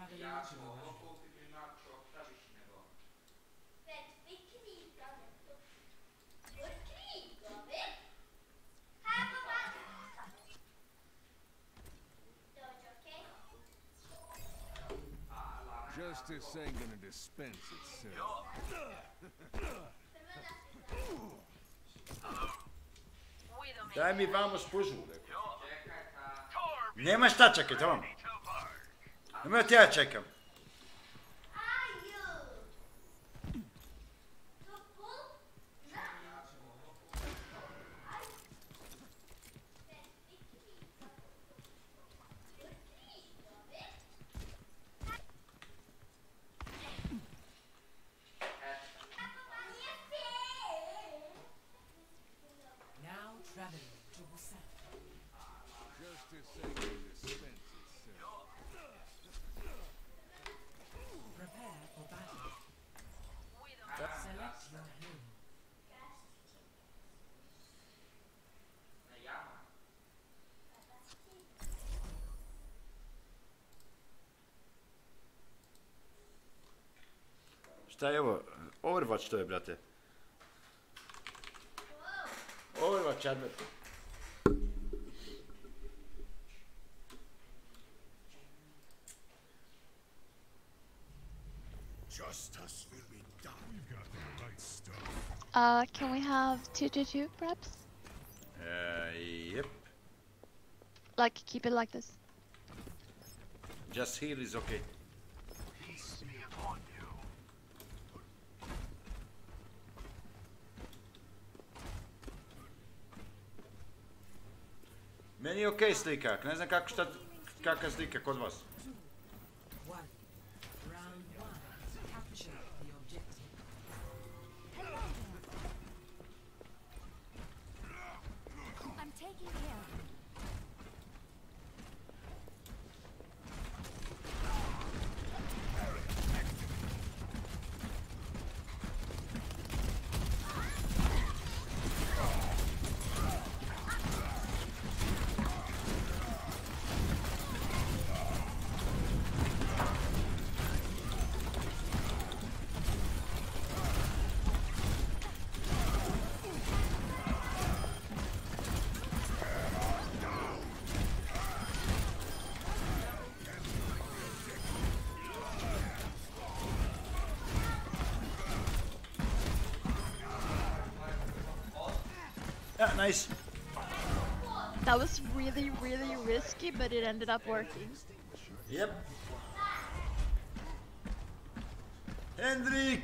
Justice ain't gonna dispense itself. Daj mi vamo spužu. Nema šta čekaj, tamam. Nema da ja čekam. Justice ain't gonna dispense itself. Prepare for battle. Select your hero. Šta je ovo? Overwatch to je, brate. Overwatch, admet. Justice will be done. We've got the right stuff. Can we have 2-2-2 perhaps? Yep. Like, keep it like this. Just heal is okay. Peace be upon you. Meni je okej slika, ne znam kakva slika kod vas. One. Round one. Capture the objective. I'm taking care of him. Yeah, nice. That was really, really risky, but it ended up working. Yep. Hendrik!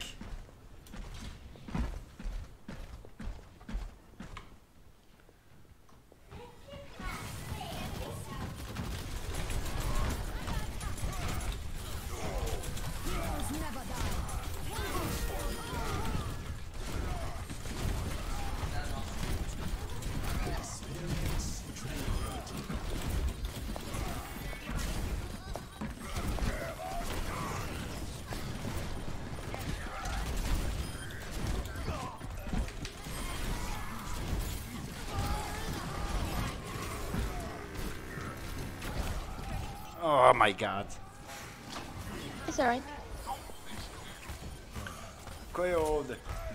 Oh my god. It's alright. Ko je ovdje?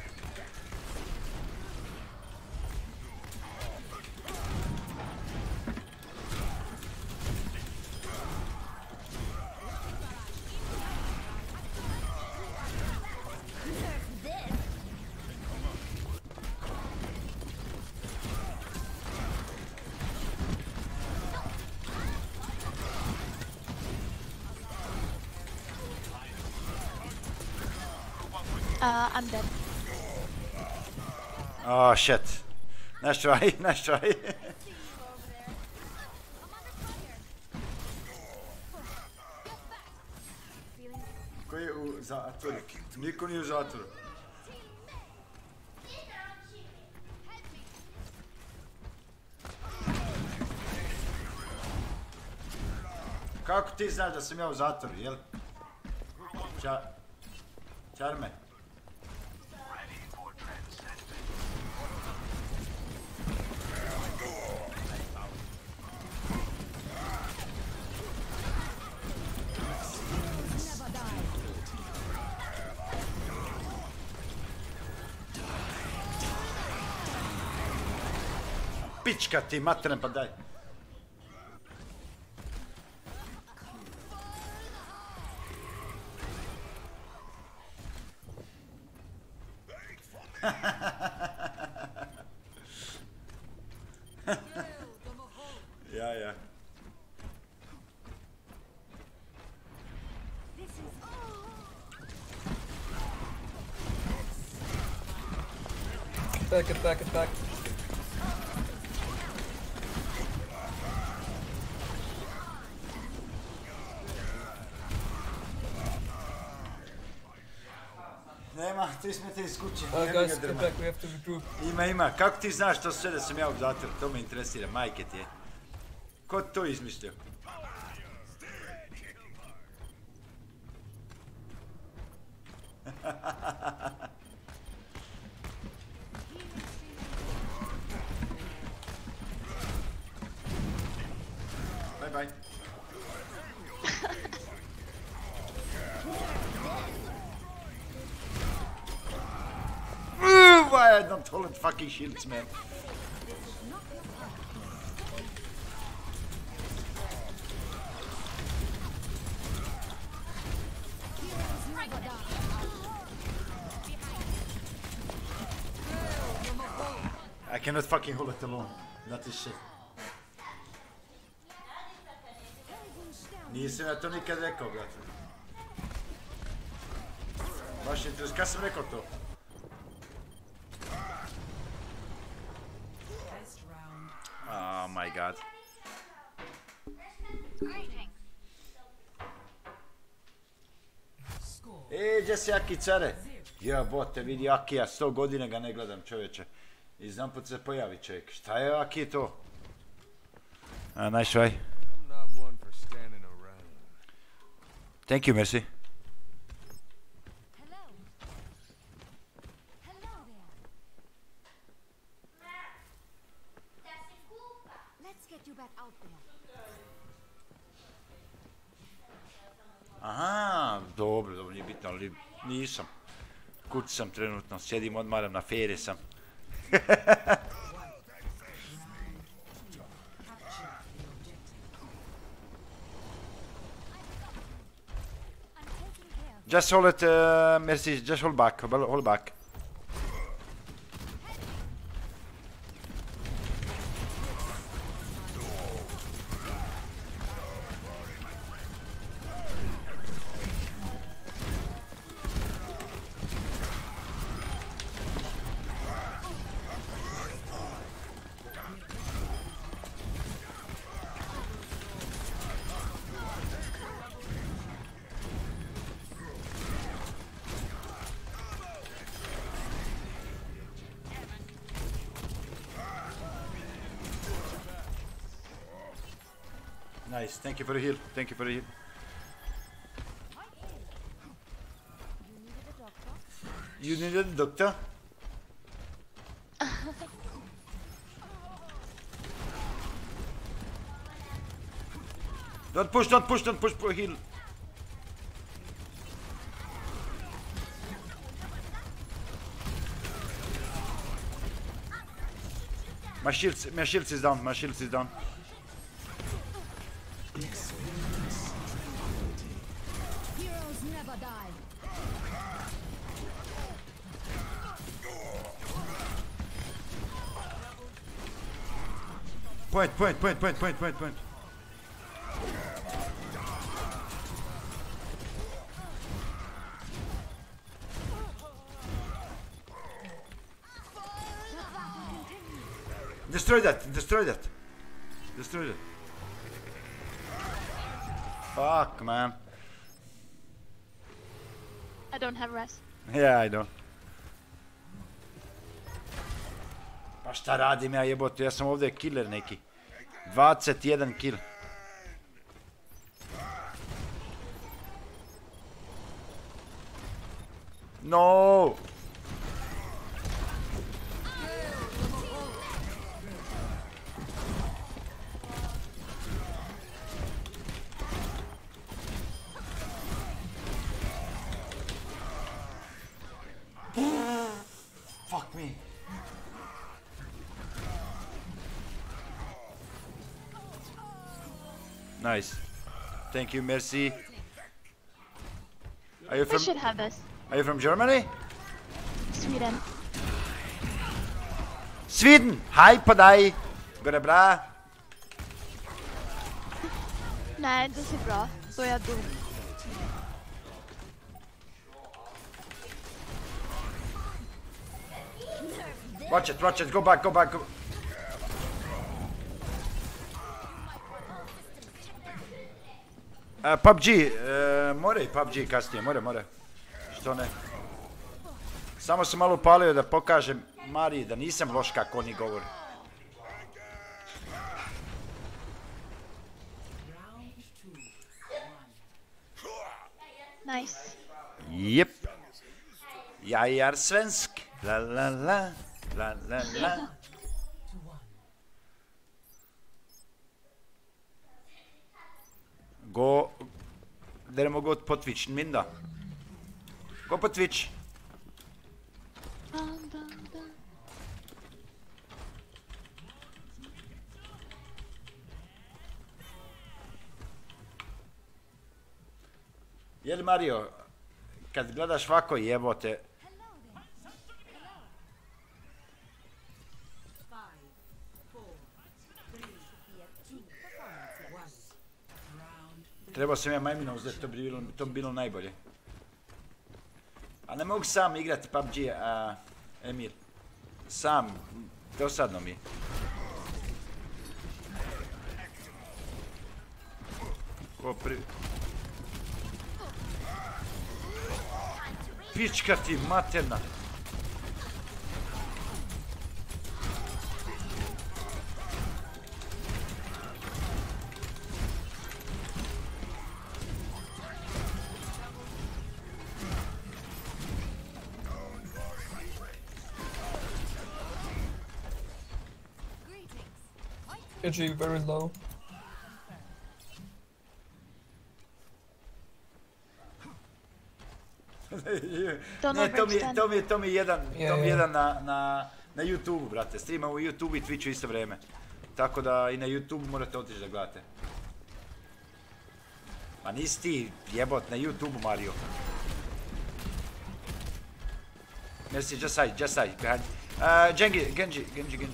I'm dead. Oh shit. Nice try, nice try. Ko je u zatvoru? Niko nije u zatvoru. Kako ti znaš da sam ja u zatvoru, jel? Čarme. pička ti, materen, pa daj. Ja. This is Get back. Nema, 3 metra iz kuće. Oh, Jebi guys, ga get drma. back. We have to regroup. Ima. Kako ti znaš to sve da sam ja u zatvoru? To me interesira, majke ti je. Ko to izmislio? Bye. Why I don't hold fucking shields, man? I cannot fucking hold it alone. That is shit. Nisam ja to nikad rekao, brate. Baš interesantno, kad sam rekao to? Best round. Oh my god. Score. Gdje si Aki care? Jebote, vidi Akija, 100 godina ga ne gledam, čovječe. I znam put se pojavi čovjek. Šta je Aki to? Nice try. I'm not one for standing around. Thank you, merci. hello. Hello there. Let's get you back out there. Aha, dobro, nije bitno, ali nisam. Kući sam trenutno, sjedim, odmaram, na feri sam. I'm taking care of Just hold it, merci, just hold back, hold back. Nice, thank you for the heal, thank you for the heal. you needed a doctor. You needed a doctor? Don't push, heal. My shields is down, Heroes never die. Point. Destroy that. Fuck, man. I don't have rest. Yeah, I know. Pa šta radim ja, jebote, ja sam ovdje killer neki. 21 kill. No! Fuck me. Nice. Thank you, merci. Are you I from should have this. Germany? Sweden. Sweden! Hej på dig! Går det bra? Nej, det ser bra. Då är jag dum. Watch it, go back. PUBG, more i PUBG kasnije, more. Što ne? Samo sam malo upalio da pokažem Mariji da nisam loš kako oni govori. Nice. Jep. Jag är svensk. La. Gå... Dere må gå på Twitchen min da. Gå på Twitch. Jel Mario, kad gledaš ovako jebote... Trebao sam ja majmina uzeti, to bi bilo najbolje. A ne mogu sam igrati PUBG, Emir. Sam, dosadno mi je. Pička ti materna. Actually very low. Ne, to mi je jedan na YouTube, brate. Streamam u YouTube i Twitchu isto vrijeme. Tako da i na YouTube morate otići da gledate. Ma nisi ti jebot na YouTube, Mario. Merci, just side, behind. Genji.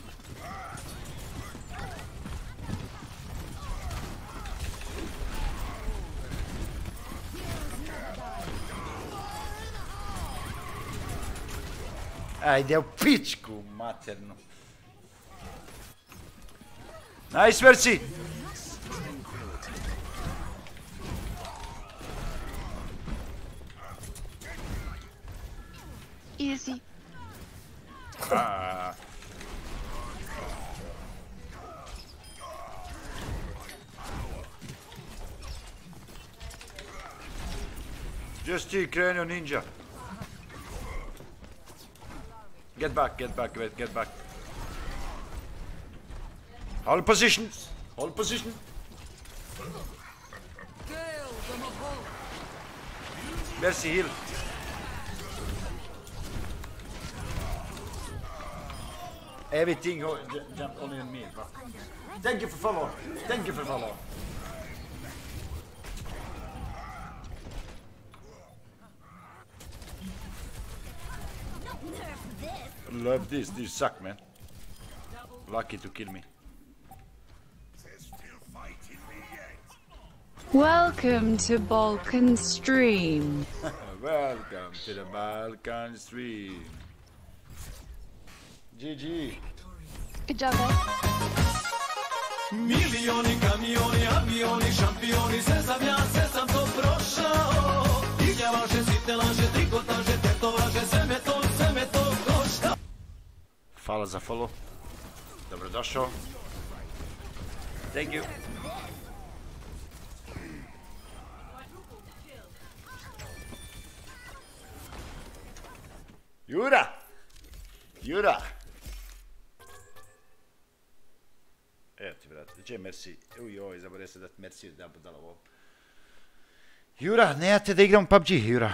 Ajde u pičku maternu. Nice, Merci. Easy. Just ti krenio ninja. Get back. Hold position. Merci, heal. Everything jump only on me. Thank you for follow. Love this suck, man. Lucky to kill me. Welcome to Balkan Stream. Welcome to the Balkan Stream. GG. Good job, guys. Milioni, kamioni, avioni, šampioni, sve sam to prošao. Izjavaše, sitne laže, trikotaže, tetovaže, sve me to košta. Hvala za follow. Dobrodošao. Thank you. Jura! Evo ti, brate, gdje je Merci? Ujoj, zaboravio se dati Merci da budala ovo. Jura, nemate da igram PUBG, Jura.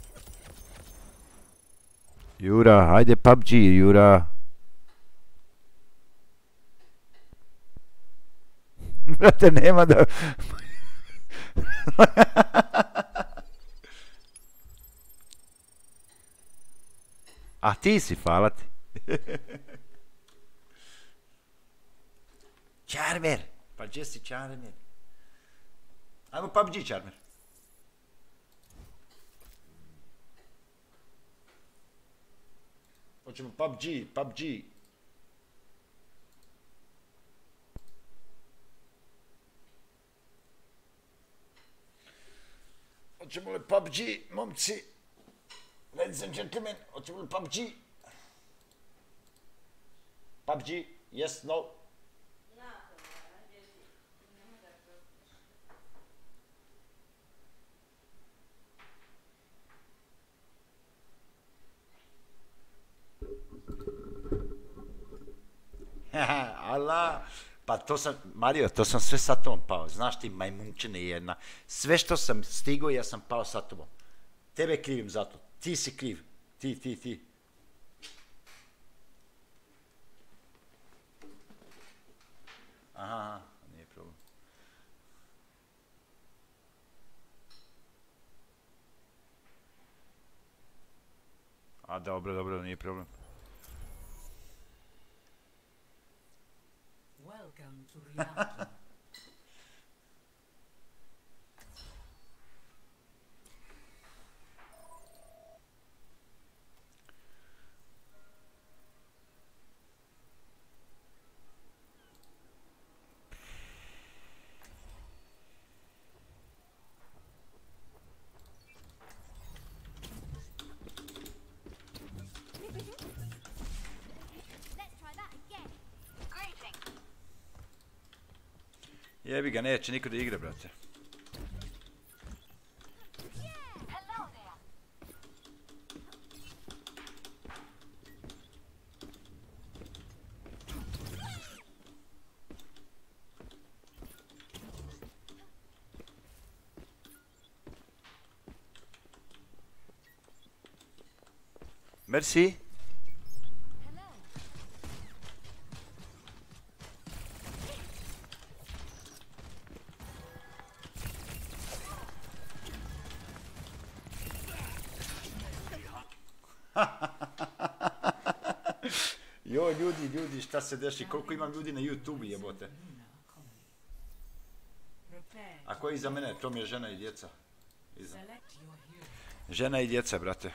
Jura, hajde PUBG, Jura. brate, nema da... A ti si, hvala ti. Charmer! Pa gdje si Charmer? Ajmo PUBG, Charmer. Hoćemo PUBG. Hoćemo li PUBG, momci? Ladies and gentlemen, hoćemo li PUBG? PUBG, yes, no? Allah, pa to sam, Mario, to sam sve sa tobom pao, znaš ti majmunčine jedna, sve što sam stigao ja sam pao sa tobom, tebe krivim za to, ti si kriv, ti. Aha, nije problem. A dobro, nije problem. Welcome to reality. Jebi ga, neće niko da igra, brate. Merci. Joj, ljudi, šta se deši, koliko imam ljudi na YouTube, jebote. A ko je iza mene? To mi je žena i djeca. Žena i djeca, brate.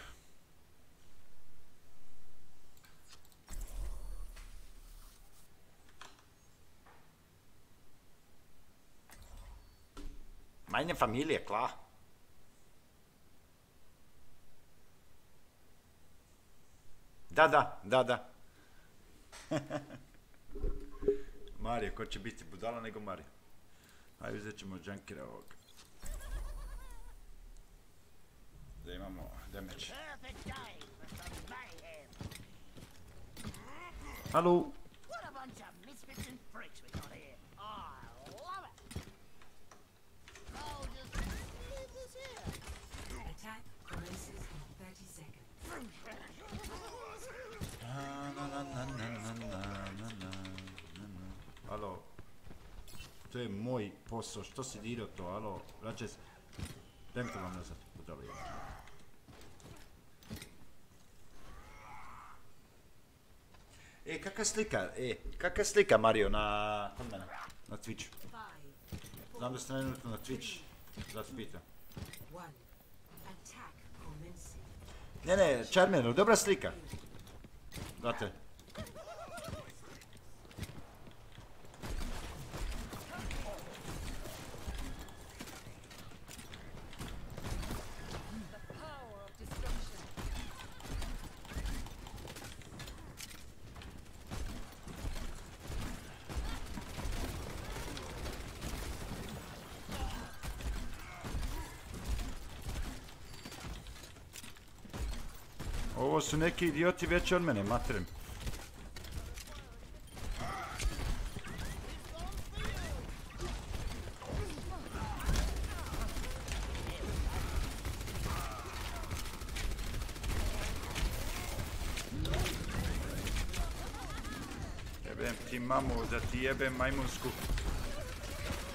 Meine Familie, klar. Da. Marija, ko će biti budala nego Marija? Ajde, uzet ćemo junkera ovog. Da imamo damage. Halo? Attack commences in 30 seconds. Alo, to je moj posao, što si dirao to, alo, vraćaj se, dajem to vam nazad, budali. Kakva slika, Mario, na Twitchu? Znam da ste trenutno na Twitch, zato pitam. Ne, Charmer, dobra slika. Date. Ovo su neki idioti veći od mene, materem. Jebem ti mamu, da ti jebem majmunsku.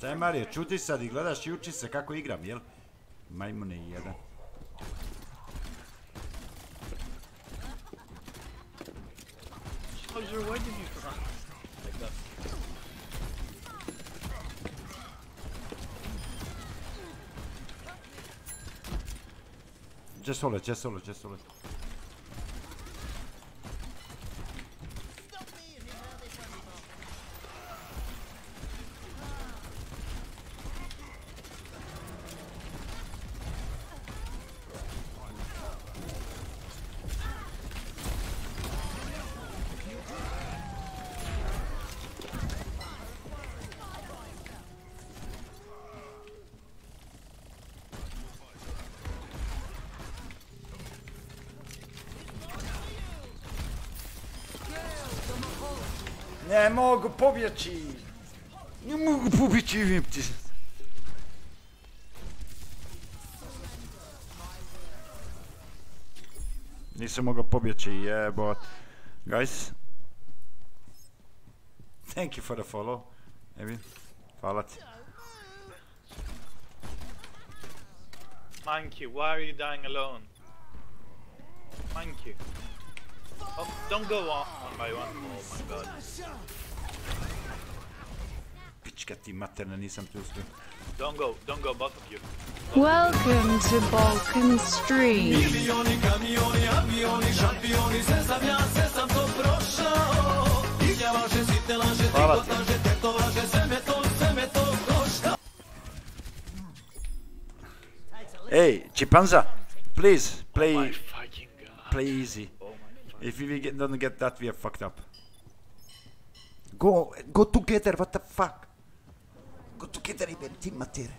Šta je Mario, čuti sad i gledaš i uči se kako igram, jel? Majmune i jedan. Soldier, why did you run like that? Just hold it, just hold it, just hold it. Ne mogu pobjeći! Ne mogu pobjeći, vidim ti. Nisam mogao pobjeći, jebot. Guys. Thank you for the follow. Evi, hvala ti. Monkey, why are you dying alone? Monkey. Oh, don't go one by one. Oh my god. Pička ti materna, nisam tu uspio. Don't go, both of you. Welcome to Balkan Stream. Milioni, kamioni, avioni, šampioni, sve sam ja, sve sam to prošao. Izjavaše, site laže, trikotaže, tetovaže, sve me to košta. Hey, Chipanza, please, Oh play my fucking god. play easy. Oh my fucking If we don't get that, we are fucked up. Go together, what the fuck? Go together, even team matere.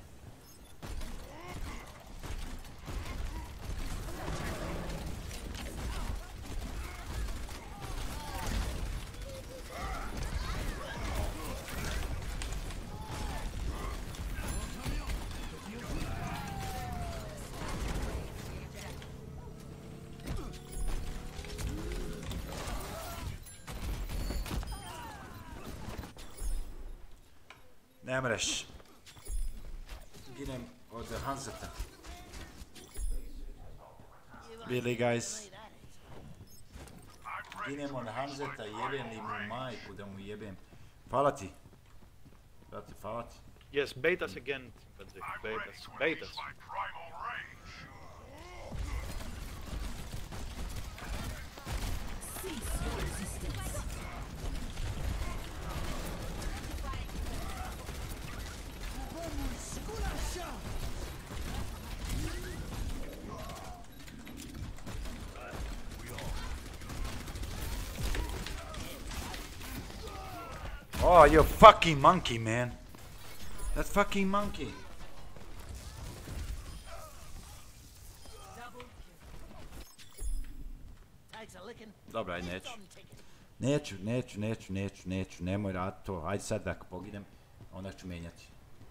Ne mreš. Ginem od Hanzeta. Really guys? Ginem od Hanzeta, jebem li mu majku da mu jebem. Hvala ti. Brate, hvala ti. Yes, bait us again, Timbazi. Bait us. My primal rage. Oh, you fucking monkey, man. That fucking monkey. Dobra, aj neću. Nemoj raditi to. Ajde sad ako poginem, onda ću menjati.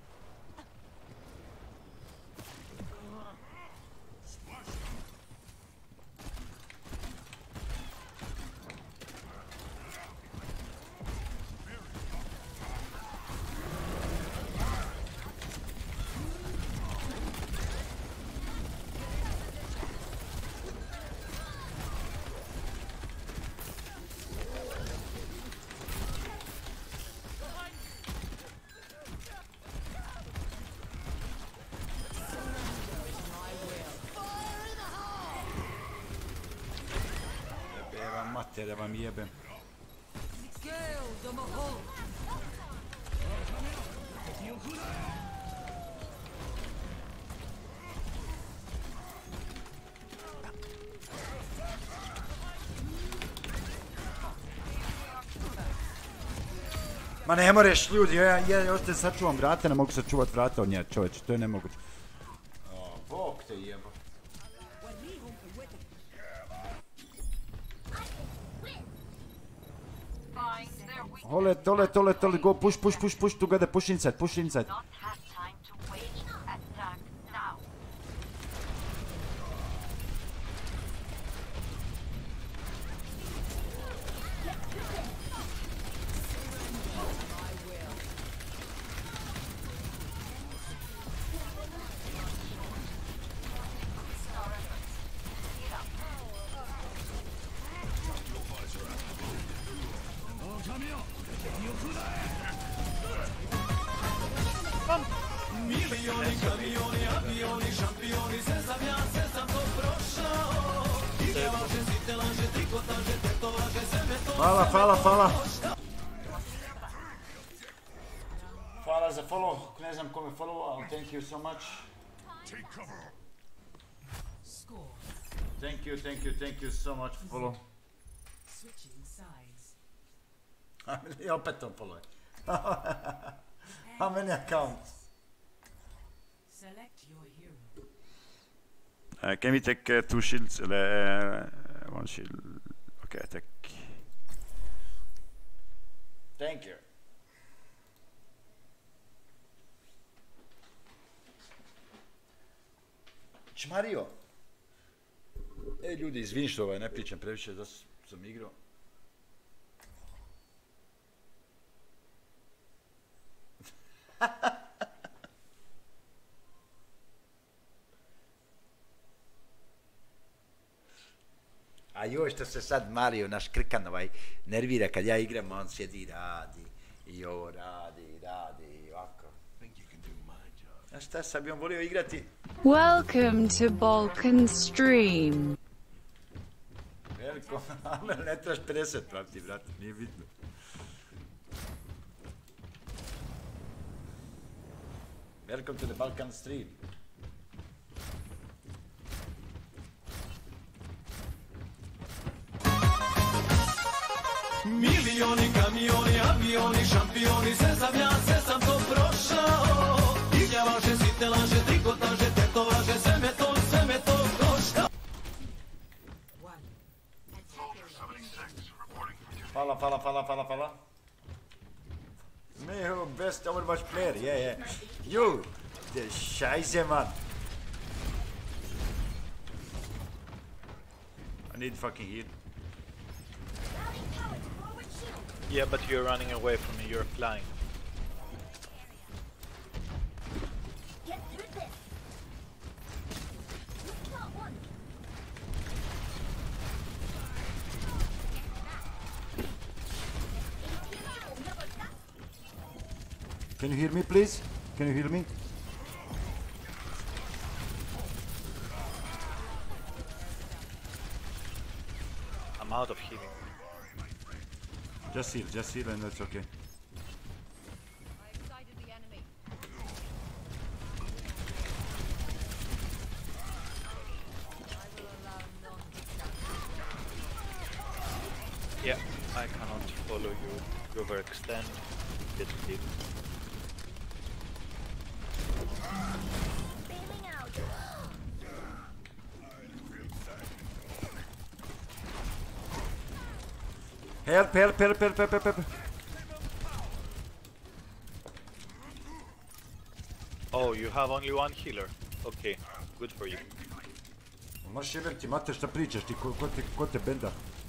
Mater, da vam jebem. Ma ne moreš ljudi, ja još te sačuvam vrata, ne mogu sačuvat vrata od nje, čovječe, to je nemoguće. Bog te jeba. Hold it, go, push, together, push inside. Milioni, kamioni, avioni, šampioni, sve sam to prošao. Igra vaše, site laže, trikotaže, tetovaže, sve me to Hvala. Hvala za follow, ne znam kome follow, ali thank you so much. Take cover. Score. Thank you so much for follow. Switching sides. I opet on follow. How many accounts? Select your hero. Can we take 2 shields? 1 shield. Okay, I take. Thank you. Čmario. Ej ljudi, izvini što ne pričam previše, da sam igrao. A joj što se sad Mario, naš krkan nervira kad ja igram, on sjedi i radi. I ovo radi i ovako. A šta sad bi on volio igrati? Welcome to Balkan Stream. Veliko, ali ne trebaš 50 praviti, brate, nije bitno. Welcome to the Balkan Stream. Milioni, kamioni, avioni, šampioni, sve sam to prošao. Igra vaše, site laže, trikotaže, tetovaže, sve me to košta. Hvala. Meho, best Overwatch player, yeah. You, the scheisse man. I need fucking heal. Yeah, but you're running away from me, you're flying. Get through this. You got one. Can you hear me, please? Can you hear me? I'm out of healing. Just heal and that's okay. Yeah, I cannot follow you. You overextend. Get healed. Bailing out. Help. Oh, you have only one healer. Okay, good for you. Možeš jebem ti mate šta pričaš ti, ko te benda?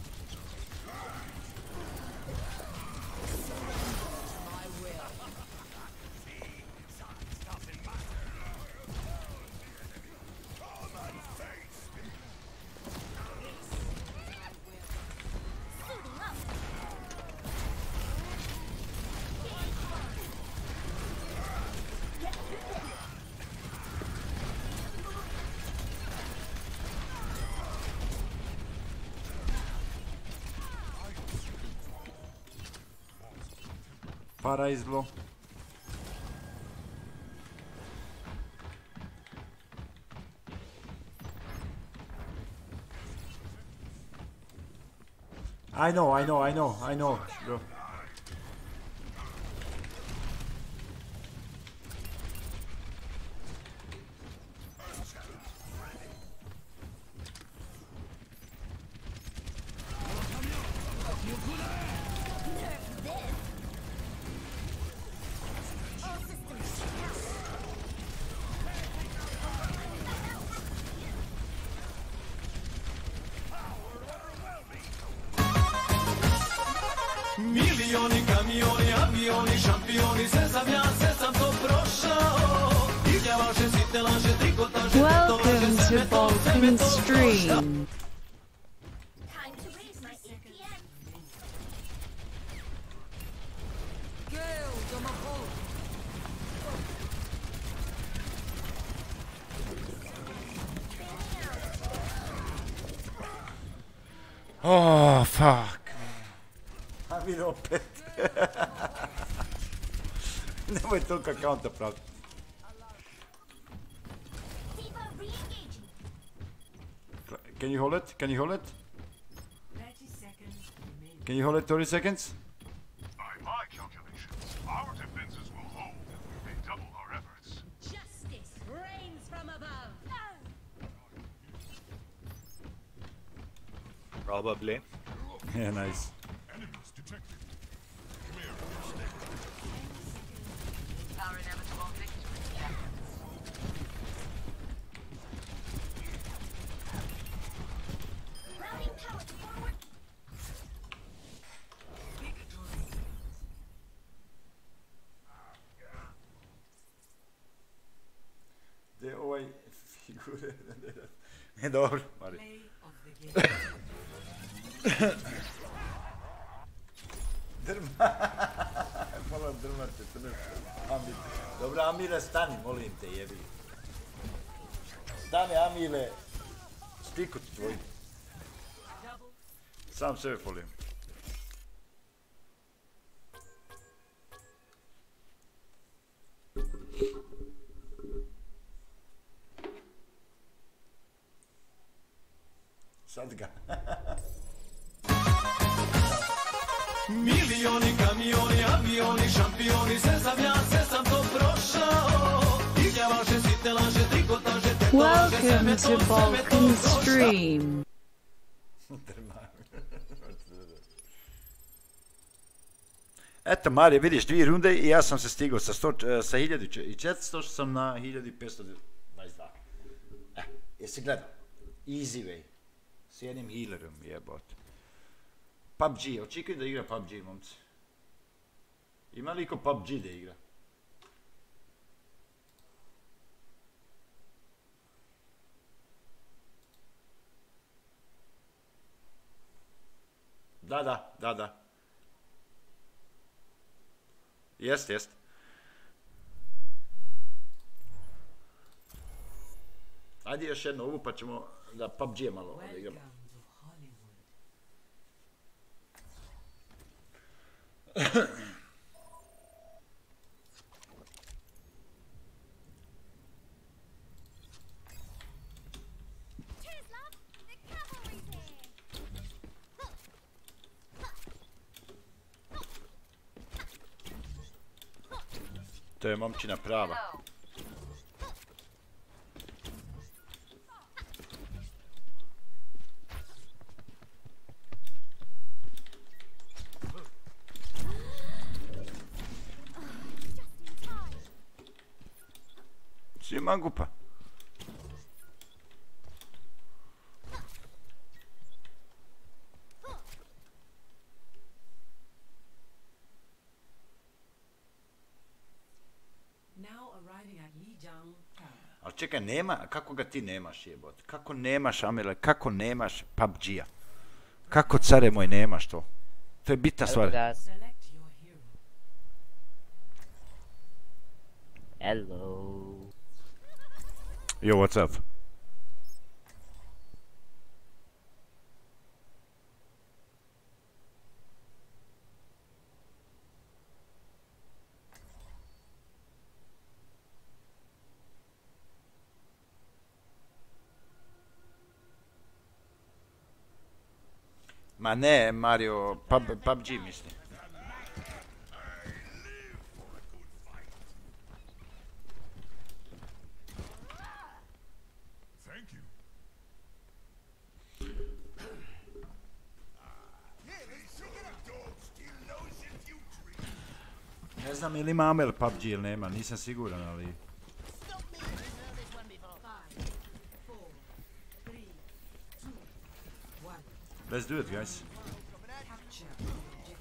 Para izblo. I know. Bro. Milioni, kamioni, avioni, šampioni, sve sam to prošao. Igra vaše, site laže, trikotaže, Welcome to Balkan Stream. Time to raise my APM. Oh, fuck. Amir opet. Nemoj toliko counter praviti. Tifa re-engaging. Can you hold it? Can you hold it? 30 seconds remaining. Can you hold it 30 seconds? By my calculations, our defenses will hold if they double our efforts. Justice reigns from above. Probably. Yeah, nice. Enemies detected. Our inevitable victory. Routing pallets forward. De ovaj figure. Ne, dobro, Mari. Play of the game. Moram drmati, to ne... Amir. Dobro, Amire, stani, molim te, jebi. Stani, Amire. Stikut tvoj. Sam sebe folim. Sad ga. Milioni, kamioni, avioni, šampioni, sve sam to prošao. Izjavaše, sitne laže, trikotaže, tetovaže, sve Welcome me to to Balkan košta. Stream. Eto, Marije, vidiš, 2 runde i ja sam se stigao sa 1400 što sam na 1522. Jesi gledao? Easy way. S jednim healerom, jebot. PUBG, očekujem da igra PUBG, momci. Ima li ko PUBG da igra? Da. Jest. Ajde još jednu ovu pa ćemo da PUBG malo da igramo. Welcome to Hollywood. Cheers, love. The cavalry's here. To je momčina prava. Si mangupa. Now arriving at Lijiang Tower. Ali čekaj, nema, kako ga ti nemaš jebot? Kako nemaš, Amile, kako nemaš PUBG-a? Kako, care moj, nemaš to? To je bitna stvar. Select your hero. Hello. Yo, what's up? Ma ne, Mario, PUBG mislim. Thank you. Ne znam ili ima Amel PUBG ili nema, nisam siguran, ali... 5, 4, 3, 2, 1. Let's do it, guys. Capture the objective.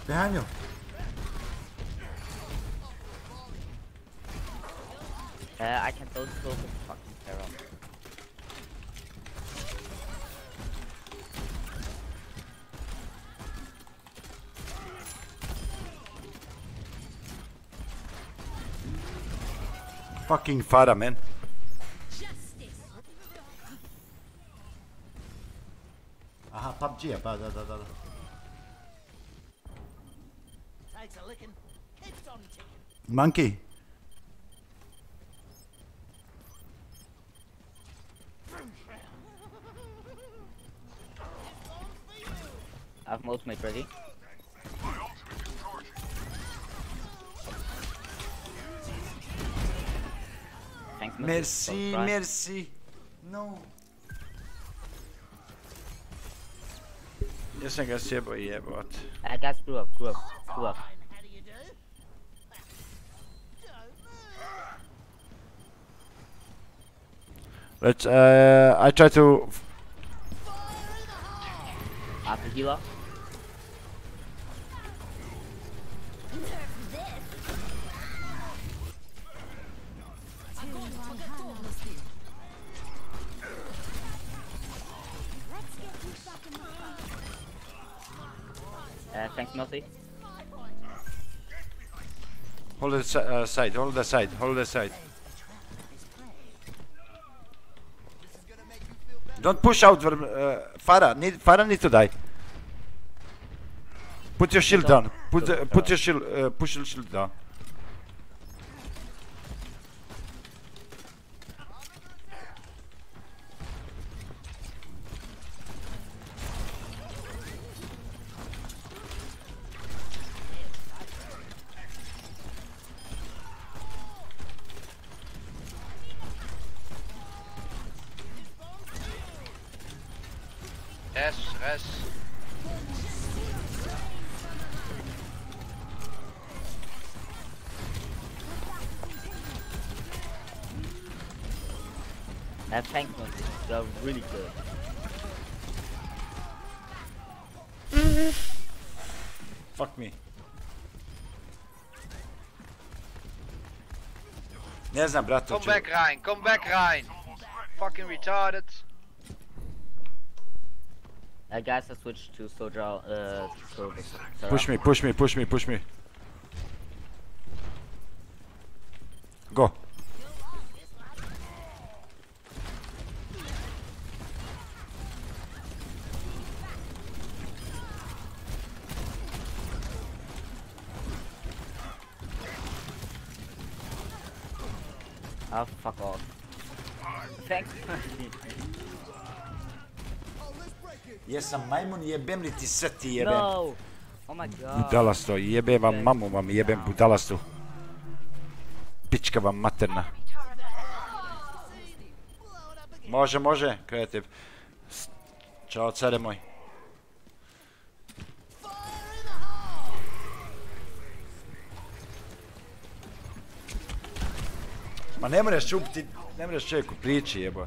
Behind you. I can don't kill the fucking Pharaoh. Fucking Farah, man. Aha, PUBG, ja, pa, da. Monkey. I have my ultimate ready. Thanks, Merci, merci. No. Ja sam ga sjebao jebot. Guys, screw up. Let's, I try to... After healer. Thanks, Melty. Hold the side, hold the side. Don't push out, Farah need to die. Put your shield down. Put your shield, push your shield down. Res. Thanks, Melty. They're really good. Fuck me. Ne znam, brate. Come back, Ryan. Fucking retarded. Guys, I switched to Soldier, service. Push me. Go. Oh, fuck off. Thanks. Jesam majmun, jebem li ti sve ti jebem. No! Oh my god. Budalasto, jebem vam mamu vam, jebem budalastu. Pička vam materna. Može, kreativ. Ćao, care moj. Ma ne moraš čupiti, ne moraš čovjeku priči, jebo.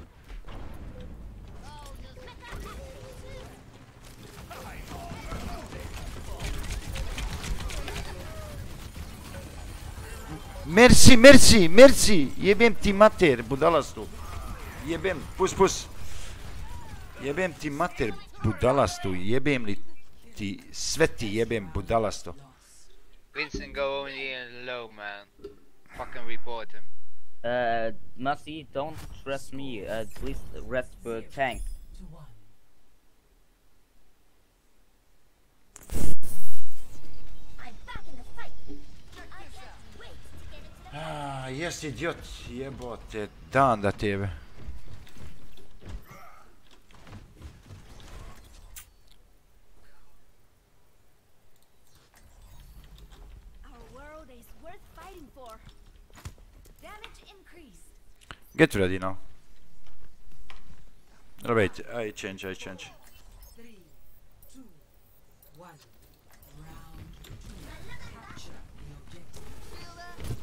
Merci, jebem ti mater, budalastu. Jebem, pus. Jebem ti mater, budalastu, jebem li ti, sve ti jebem, budalastu. Vincent, go only in low, man. Fucking report him. Mercy, don't rest me, please rest for tank. Jes idiot, jebote, dan da tebe. Get ready now. No, wait, I change. 3, 2, 1. Round 2. Capture the objective.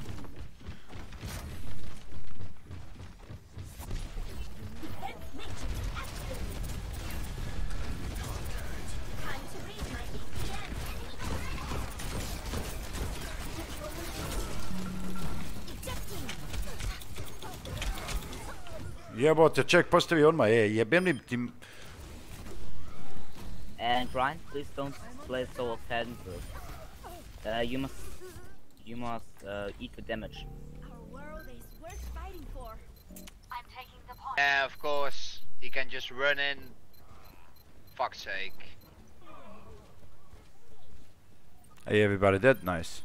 Jebote, ček, postavi odmah, jebem li ti... And Brian, please don't play so offensive. You must eat the damage. Our world is worth fighting for. I'm taking the point. Yeah, of course. He can just run in. Fuck's sake. Hey, everybody dead? Nice.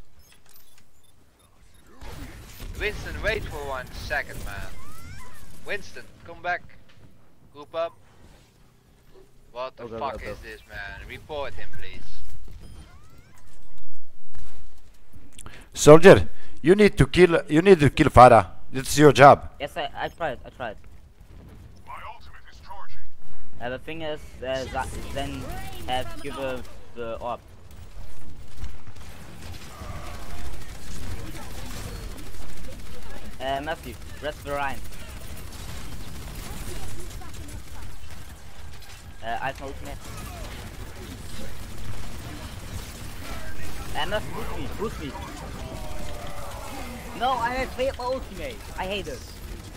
Winston, wait for 1 second, man. Winston, come back. Group up. What the Okay, fuck okay. is this, man? Report him, please. Soldier, you need to kill Farah. It's your job. Yes, I tried. My ultimate is charging. The thing is, then have give the orb. Matthew, rest the Rhine. I have no ultimate. Matthew, boost me. No, I have failed my ultimate. I hate it.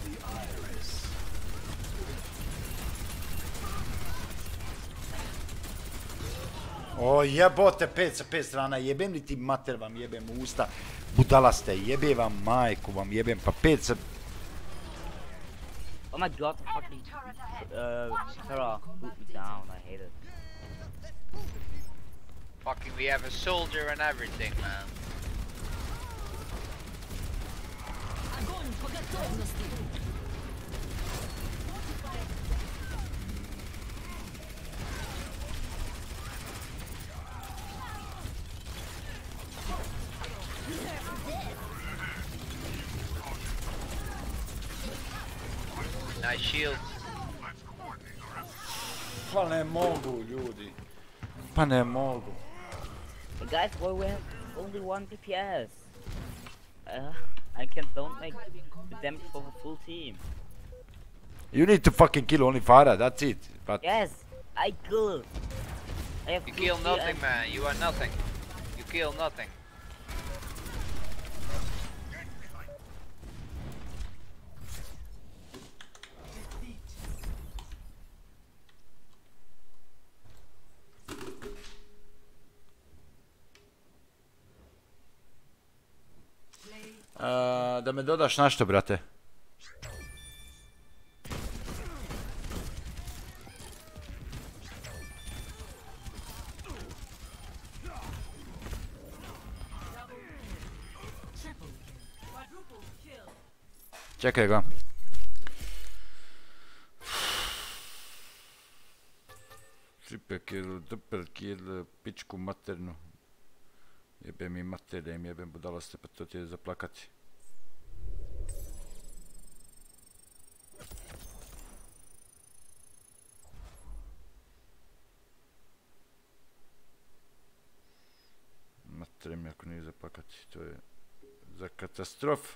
O jebote, 5 sa 5 strana, jebem li ti mater vam, jebem u usta, budala ste, jebe vam majku vam, jebem pa 5 sa... Oh my god, fucking Sarah, boot me down, I hate it. Fucking, we have a soldier and everything, man. Nice shield. Pa ne mogu, ljudi. Pa ne mogu. Guys, well, we have only 1 DPS. Don't make the damage for the full team. You need to fucking kill only Farah, that's it. But Yes, I kill. I have You kill ulti nothing, and- man. You are nothing. You kill nothing. da me dodaš na što, brate? Čekaj ga. Triple kill, double kill, pičku maternu. Jebem mi mater da im jebem budalaste, pa to ti je zaplakati. Mater mi ako nije zaplakati, to je za katastrof.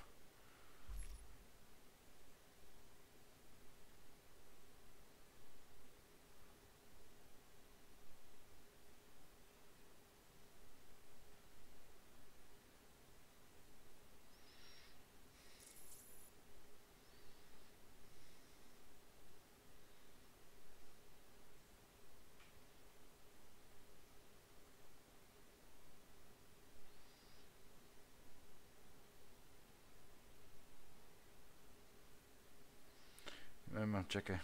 Nema, čekaj.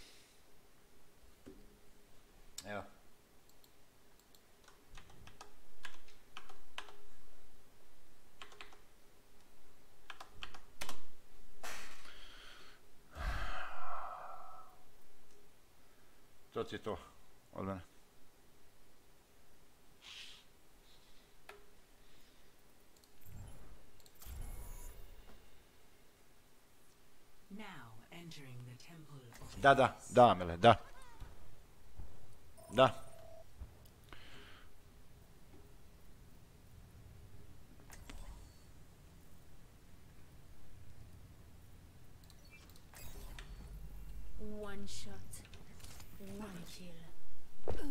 Evo. To ti je to od mene. Now entering the temple of Da, Amele, da. Da. One shot, one kill.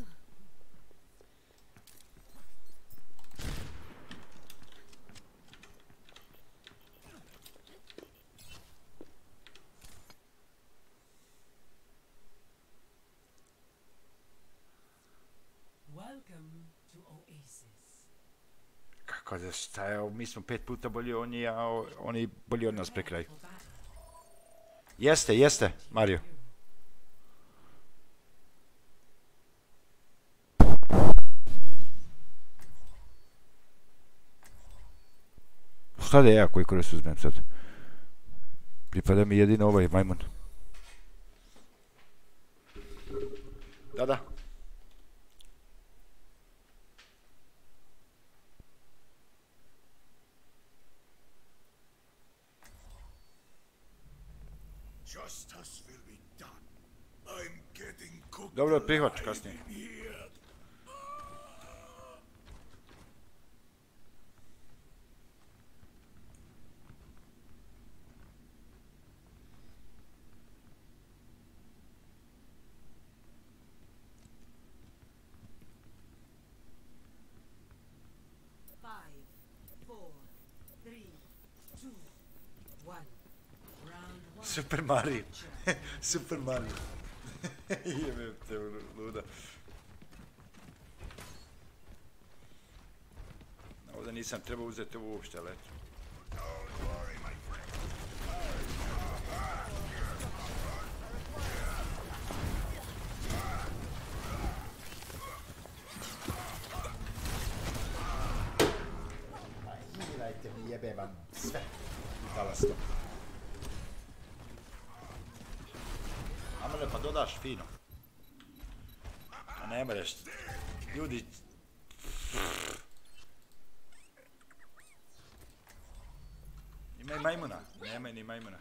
Welcome to Oasis. Kako da šta je, mi smo 5 puta bolji oni, a oni bolji od nas pre kraju. Jeste, Mario. Šta da ja koji koris uzmem sad? Pripada mi jedino ovaj majmun. Da. Dobro, prihvaću kasnije. Super Mario. Super Mario. Jebem te luda. Ovdje nisam trebao uzeti ovo uopšte, ali eto. Mirajte mi, jebem vam sve. Talasto. Amale, pa dodaš fino. A ne mreš. Ljudi... Ima i majmuna. Nema ni majmuna.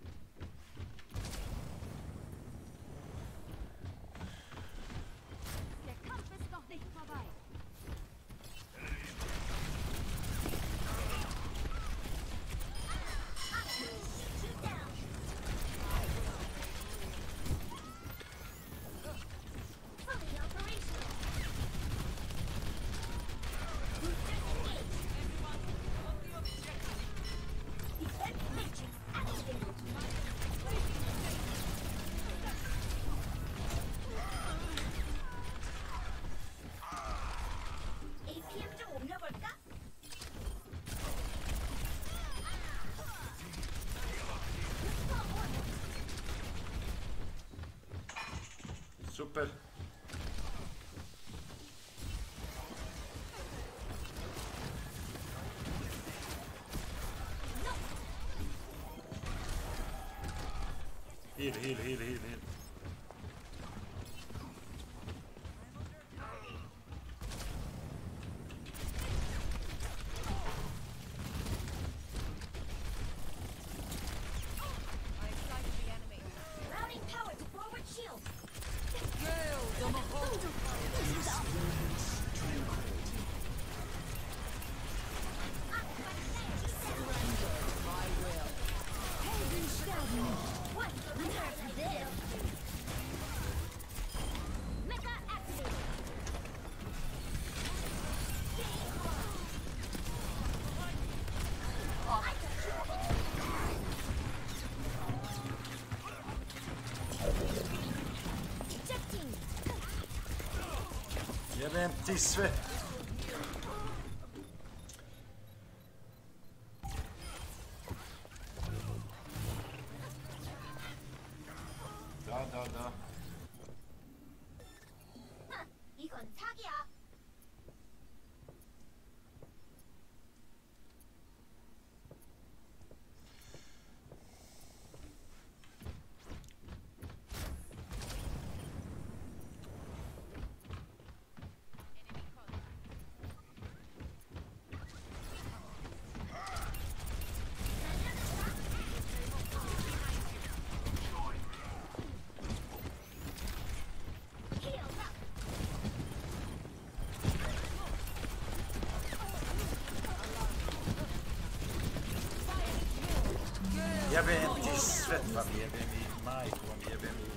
Super. Heal. Jebem ti sve. Da. 이건 사기야. Jebem ti sve vam, jebem i majku vam, jebem i...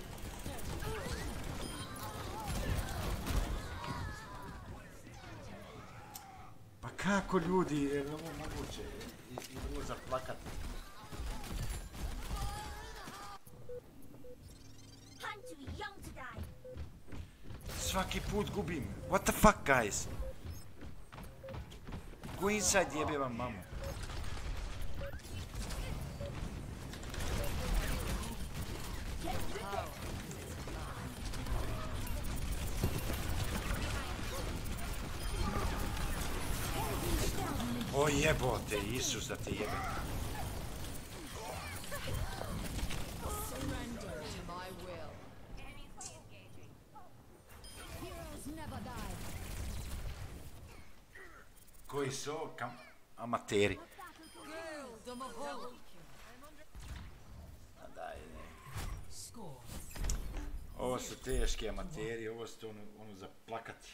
Pa kako ljudi, je li ovo moguće? I ovo zaplakat. Svaki put gubim. What the fuck, guys? Go inside, jebe vam mamu. O jebote, Isus da te jebe. Koji su ovo amateri? A daj, ne. Ovo su teški amateri, ovo su ono za plakati.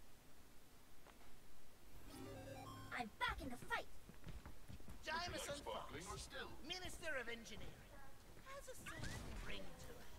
I'm back in the fight. Jameson Fox, Minister of Engineering, has a certain ring to it.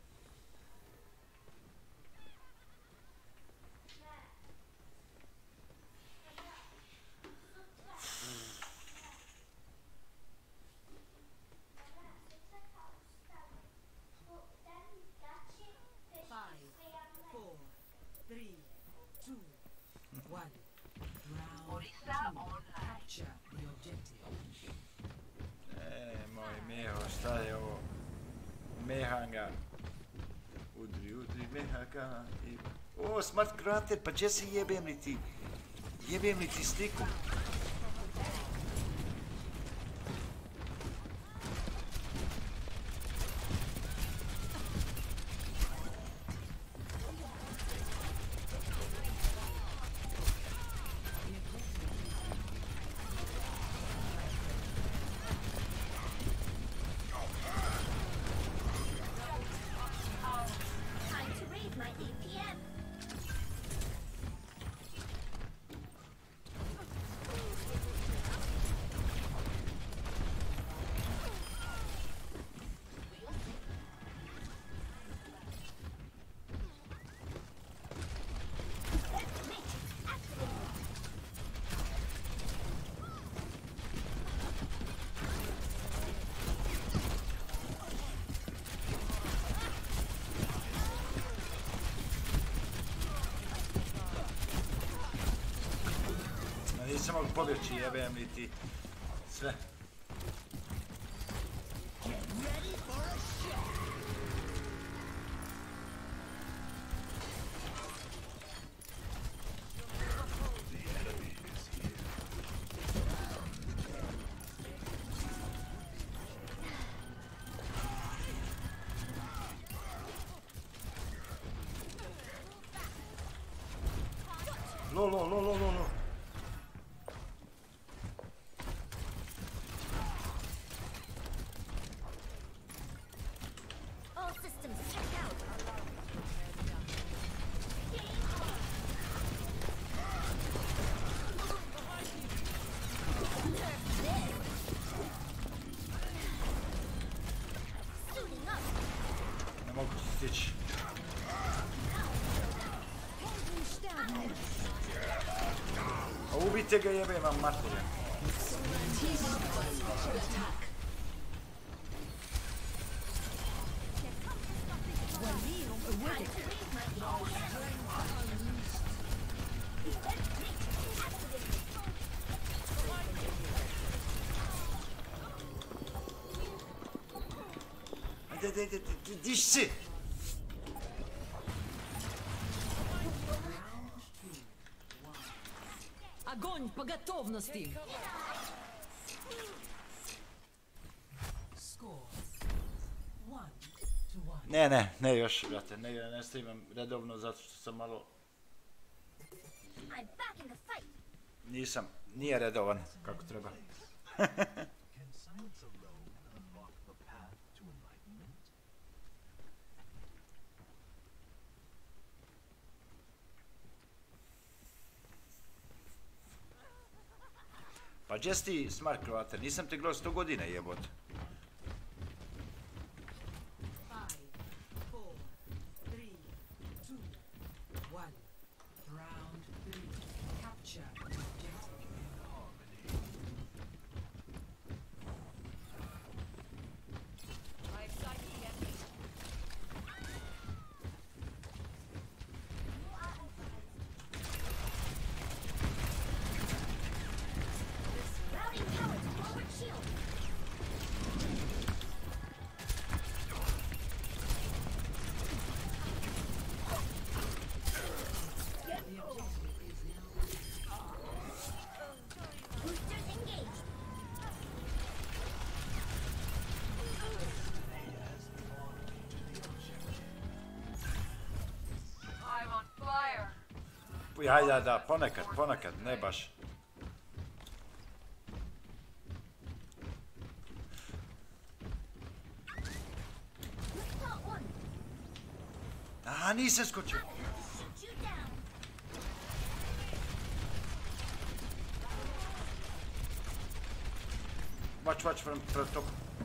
Moj Meho, šta je ovo? Mehanga. Udri, Mehaga. O, smart krater, pa če si jebem li ti? Jebem li ti sliku? Time to raid my APM. Nisam mogu pobjeći, jebem li ti sve. Lo. All systems checked out. Suiting up. Ne mogu stići. A ubijte ga, jebem vam materija. Ajde, diš si! Огонь по готовности! Ne još, brate, ne streamam redovno zato što sam malo... Nije redovan kako treba. Pa gdje si ti smart kreator? Nisam te gledao 100 godina jebot. Ja, da, ponekad, ne baš. A, nisam skočio. Watch from top.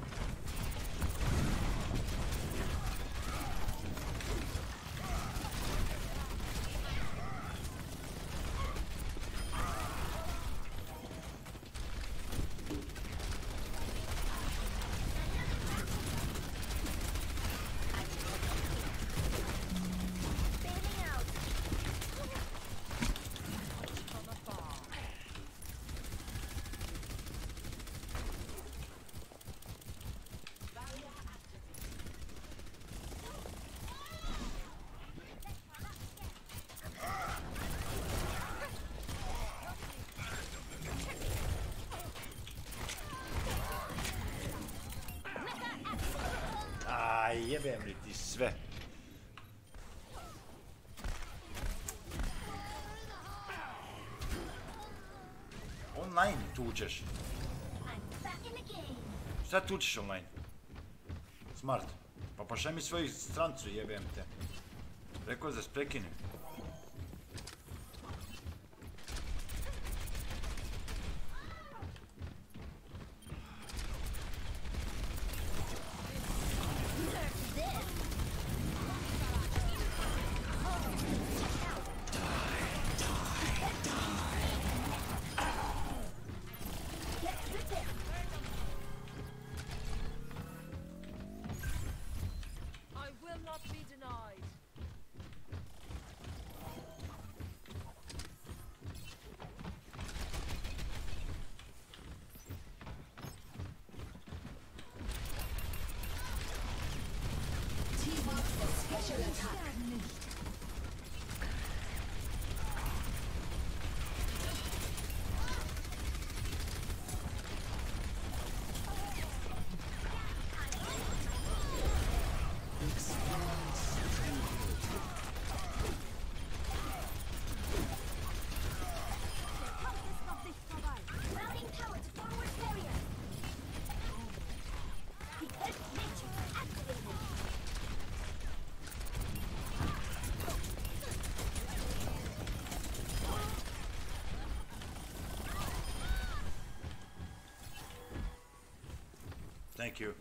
Jebem li ti sve. Online tučeš. Šta tučeš online? Smart. Pa pošaj mi svoju strancu, jebem te. Rekao da se prekinem. Thank you.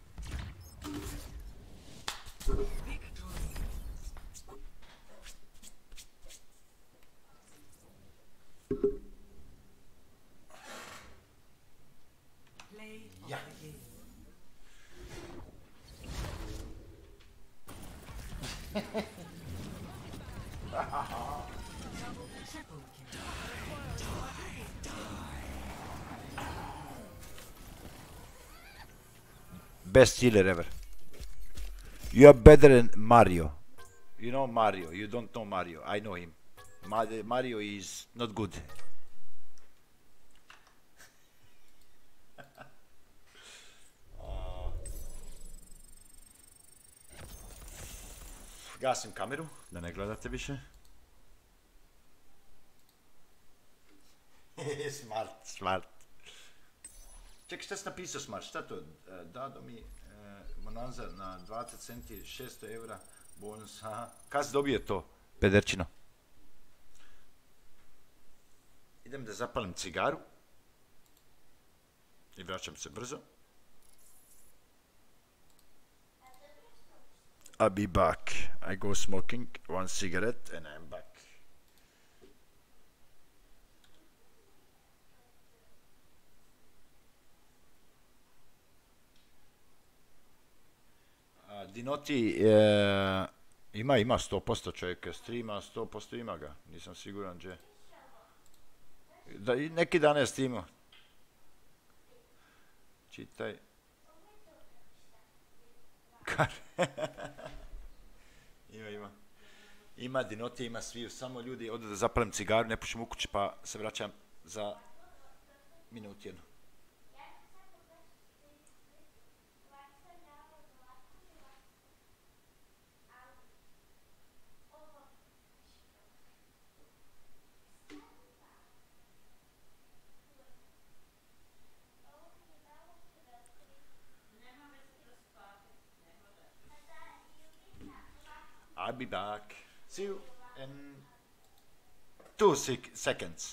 Yeah. Best healer ever. You are better than Mario. You know Mario. You don't know Mario. I know him. Mario is not good. Gasim kameru, da ne gledate više. Smart. Čekaj, šta si napisao Smart? Šta to? Dado mi Monanza na 20 centi, 600 evra, bonus, aha. Kad si dobio to, pederčino? Idem da zapalim cigaru. I vraćam se brzo. I'll be back. I go smoking one cigarette and I'm back. Dinoti ima 100% čovjeka streama, 100% ima ga, nisam siguran gdje. Neki dan je streamao. Čitaj. Ima Dinoti, ima sviju, samo ljudi odu da zapalim cigaru, ne pušim u kući pa se vraćam za minut jednu. I'll be back. See you in 2 seconds.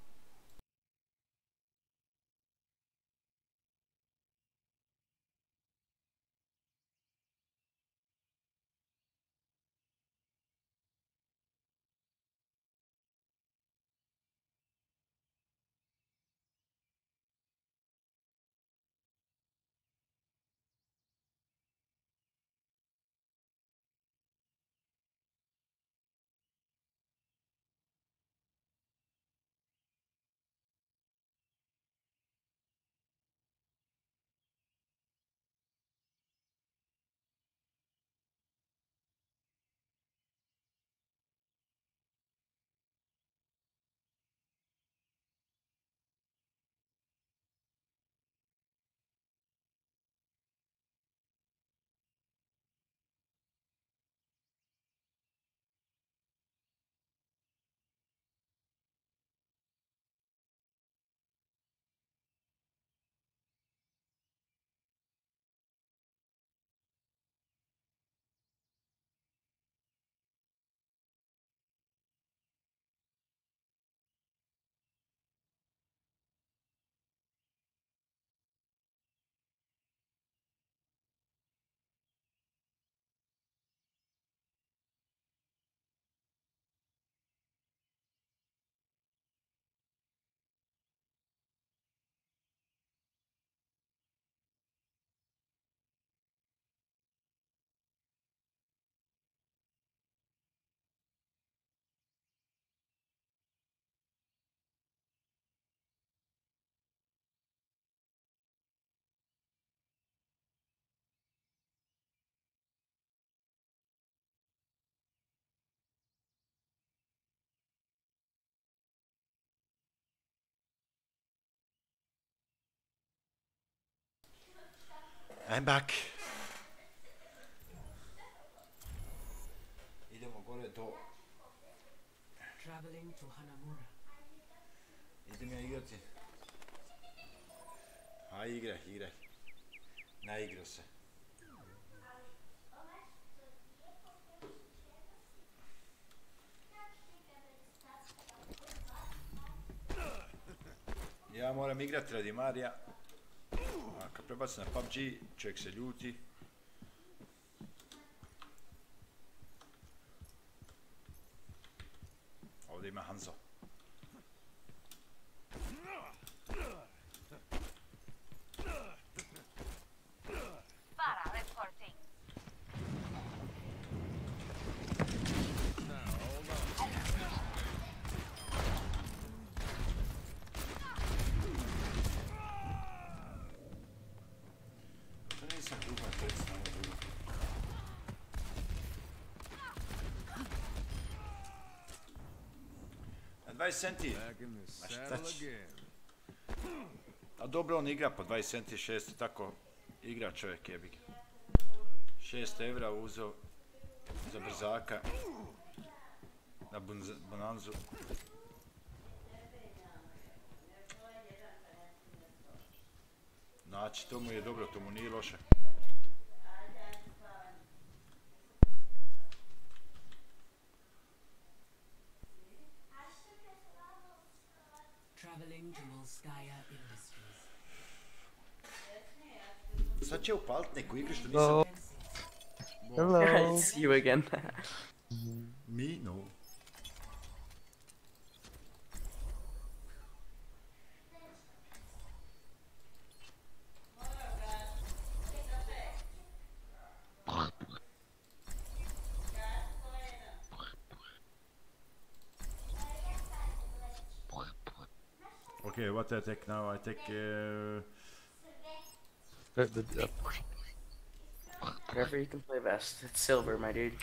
I'm back. Idemo gore do... Traveling to Hanamura. Idem ja igrati. A igraj. Naigrao se. Ja moram igrati radi Marija. A kad prebaci na PUBG, čovjek se ljuti. Ovdje ima Hanzo. Na 20 centi. A šta će? A dobro on igra po 20 centi, 6 tako igra čovjek jebik. 6 evra uzeo za brzaka na bonanzu. Znači to mu je dobro, to mu nije loše. Traveling to Volskaya Industries. Sad će upalit neku igru što nisam... Hello. It's you again. Me? No. Okay, what I take now? I take Whatever you can play best. It's silver, my dude.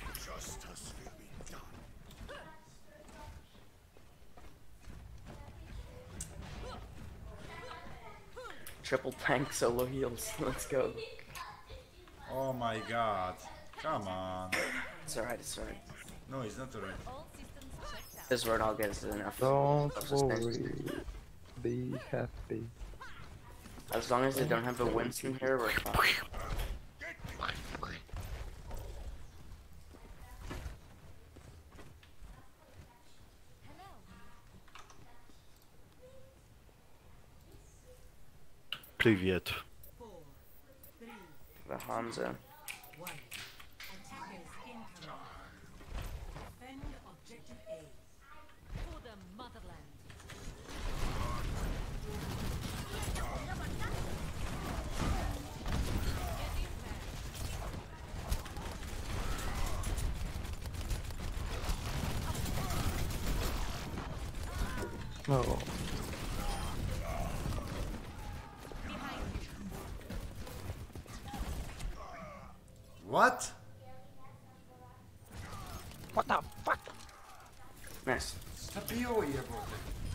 Triple tank solo heals. Let's go. Oh my god. Come on. It's alright, it's alright. No, it's not alright. This word I'll get is enough. Don't worry. Be happy. As long as they don't have a Winston here, we're fine. Привет. The Hanzo. Attackers incoming. Defend objective A. For the motherland. No. What? What the fuck? Nice. Šta bio jebote?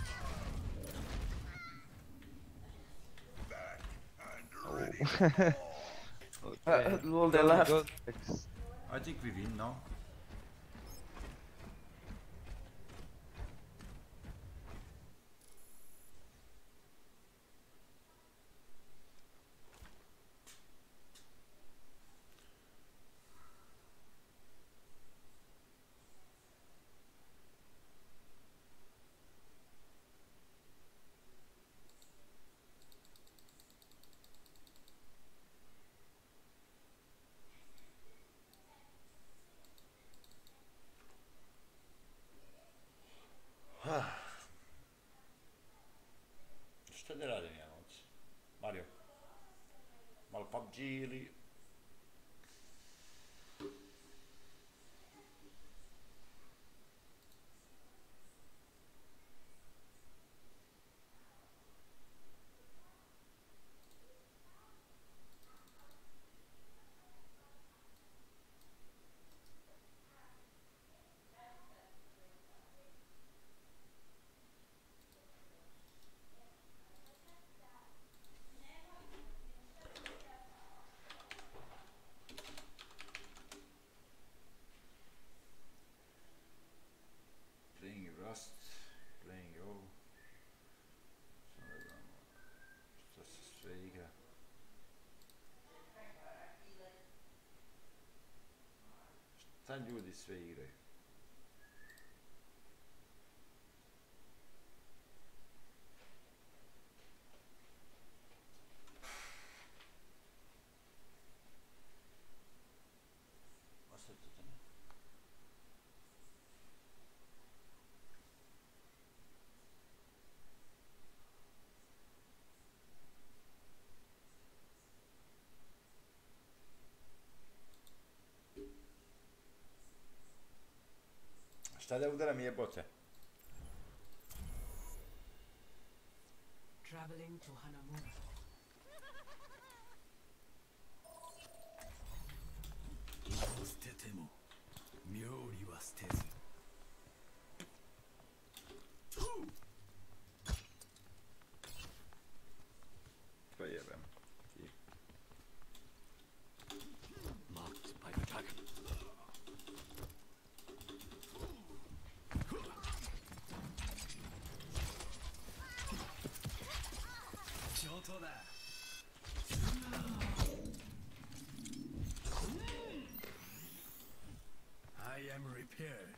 Well, they left. I think we win now. Šta da radim ja noć? Mario? Malo PUBG ili... Playing Rust, playing Go. Šta da gledamo? Šta se sve igra? Šta ljudi sve igraju? Ostavite to ne? Šta da udaram jebote? Traveling to Hanamura. Pa jebem. Ti. I am repaired.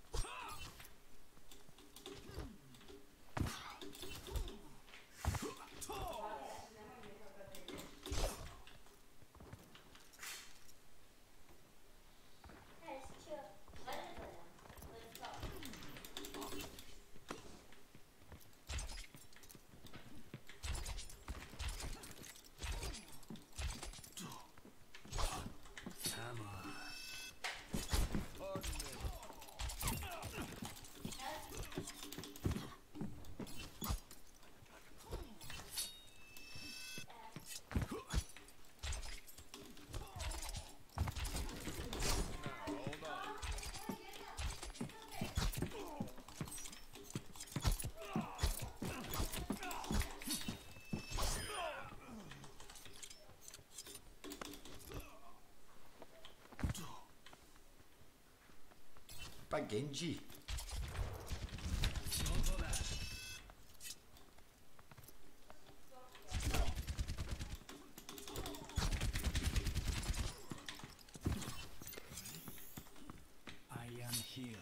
Pa Genji. I am healed.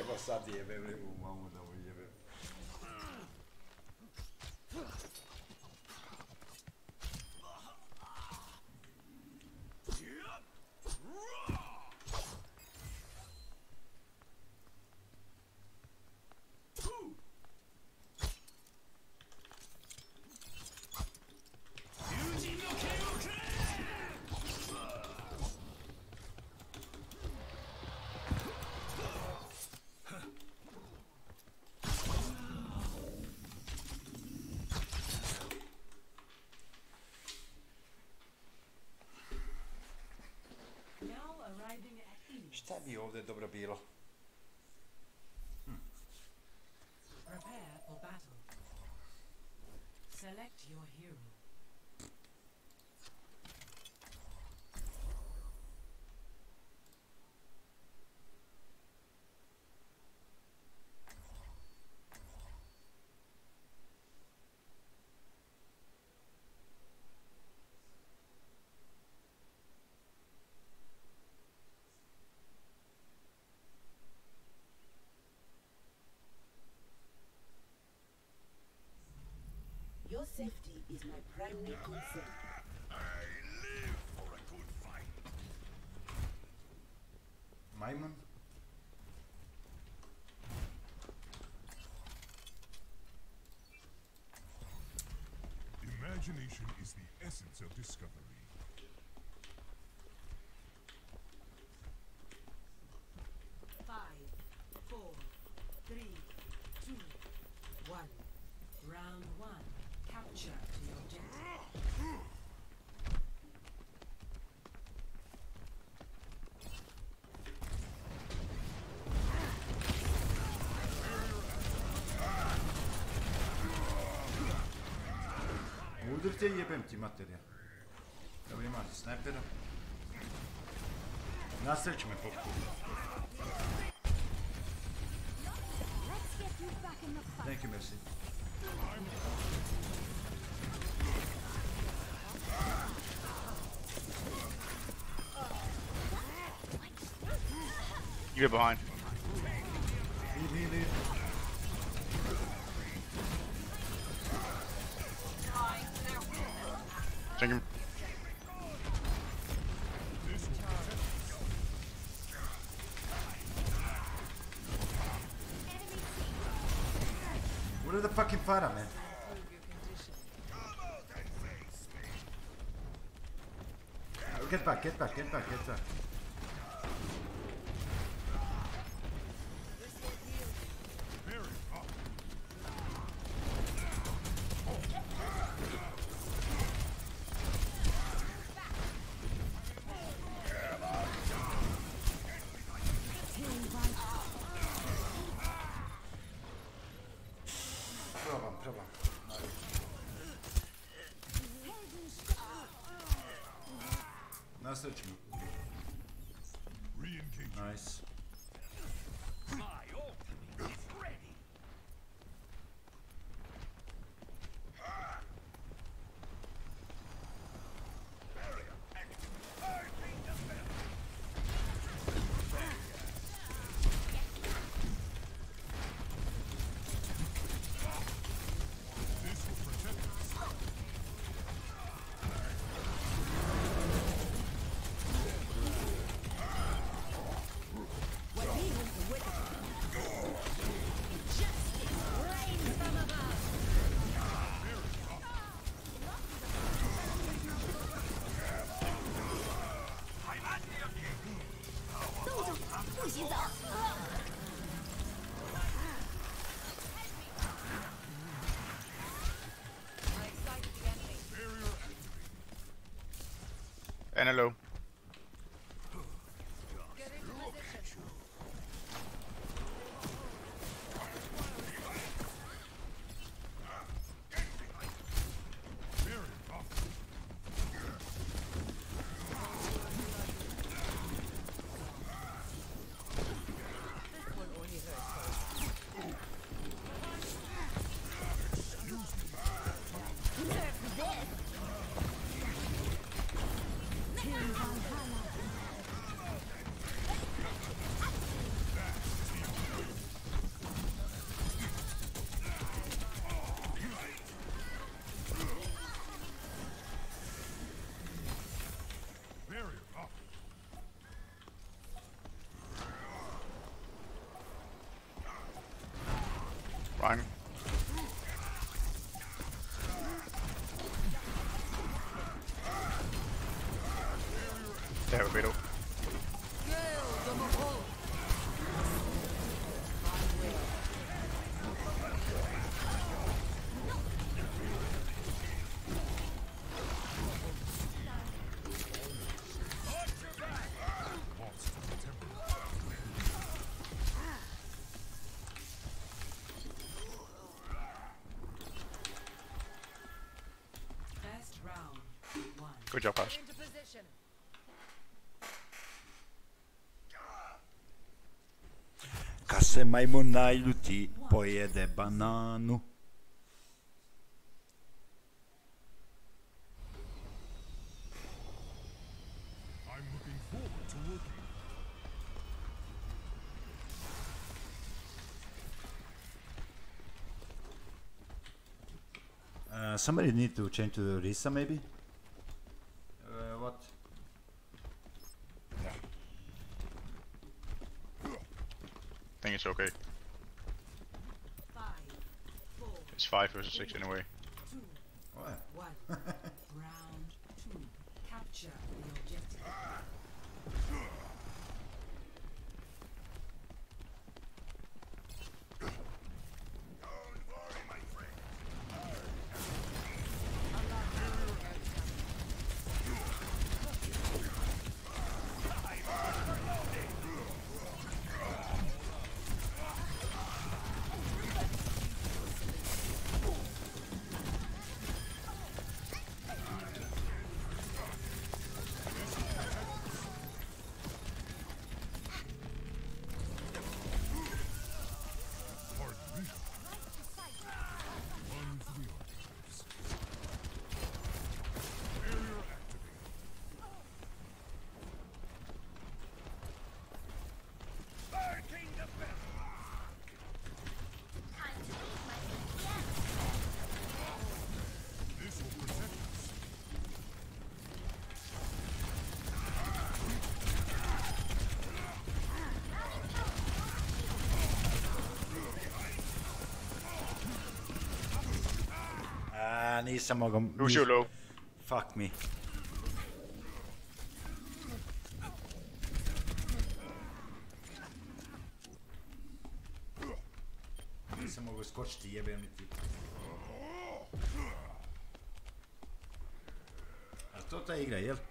Evo sad jebem, evo mamu da mu jebem. Šta bi ovdje dobro bilo? Prepare for battle. Select your hero. Your safety is my primary concern. I live for a good fight. Majmun? Imagination is the essence of discovery. Five, four, three, two, one. Round one. Capture the objective. Udrite i jebem ti materija. Evo imate snajpera. Nasreći me poput. Thank you, Mercy. You get behind. Lead. Take him. What are the fucking fire, man? Get back. Probam. Nasreći me. Nice. And hello. Good job, guys. Kad se majmun naljuti, pojede bananu. I'm looking forward to working. Somebody need to change to Risa maybe? What? I think it's okay. It's 5 versus 6 in a way. One. Round 2. Capture the objective. Nisam mogao... Who's your low? Fuck me. Nisam mogao skočiti, jebem mi ti. A to ta igra, jel?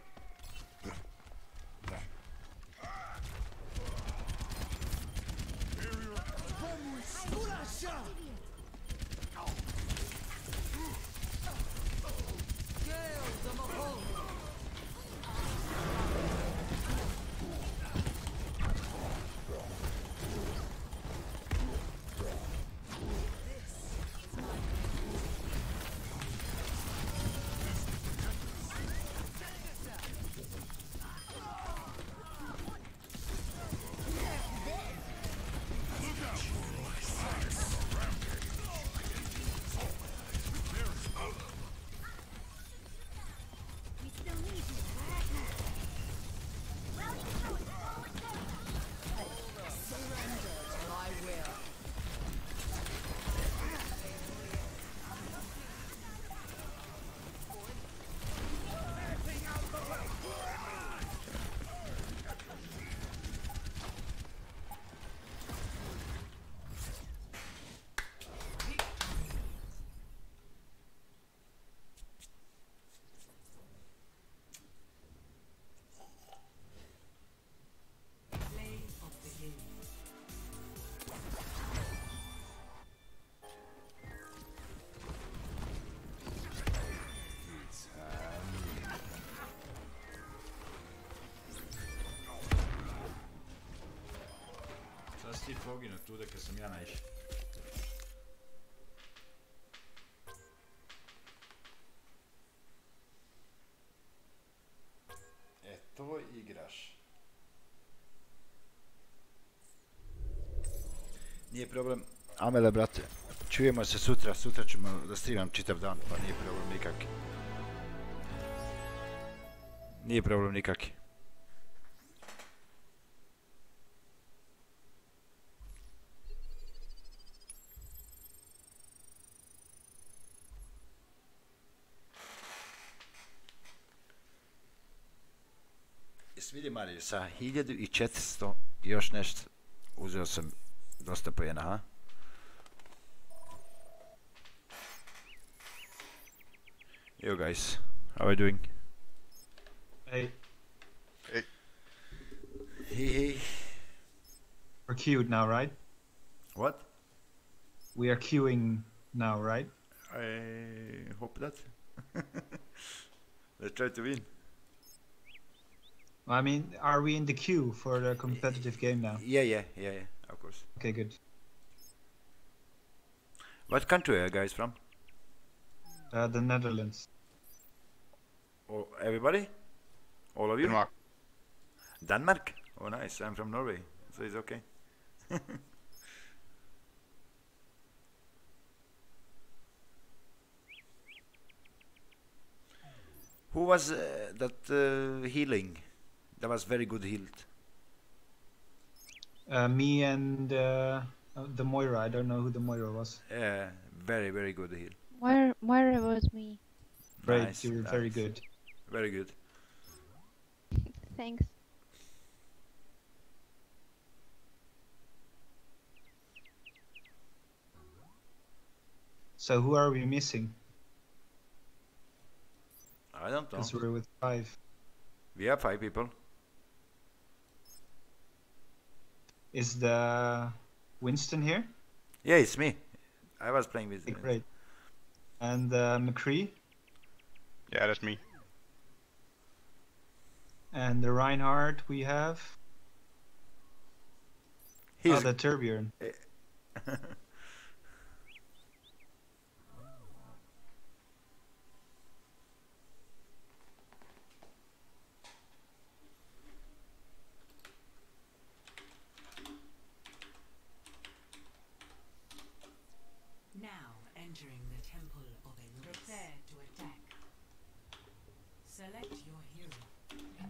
Sad si ti poginuo tuda kad sam ja naišao. E, to igraš. Nije problem. Amele, brate, čujemo se sutra. Sutra ćemo da streamam čitav dan, pa nije problem nikaki. Nije problem nikaki. Jesi vidi, Mariju, sa 1400 i još nešto uzeo sam dosta pojena, ha? Yo guys, how are you doing? Hey. Hey. Hey. We're queued now, right? What? We are queuing now, right? I hope that. Let's try to win. I mean, are we in the queue for the competitive game now? Yeah, of course. Okay, good. What country are you guys from? The Netherlands. Oh, everybody? All of you? Denmark. Denmark? Oh, nice. I'm from Norway, so it's okay. Who was that healing? That was very good healed. Me and the Moira. I don't know who the Moira was. Yeah, very, very good heal. Moira was me. Great, Nice, you were very good. Very good. Thanks. So who are we missing? I don't know. Because we're with 5. We have 5 people. Is the Winston here? Yeah, it's me. I was playing with. Great. And McCree? Yeah, that's me. And the Reinhardt we have? He's the Turbjorn. Now entering the temple of Anubis. Prepare to attack. Select your hero.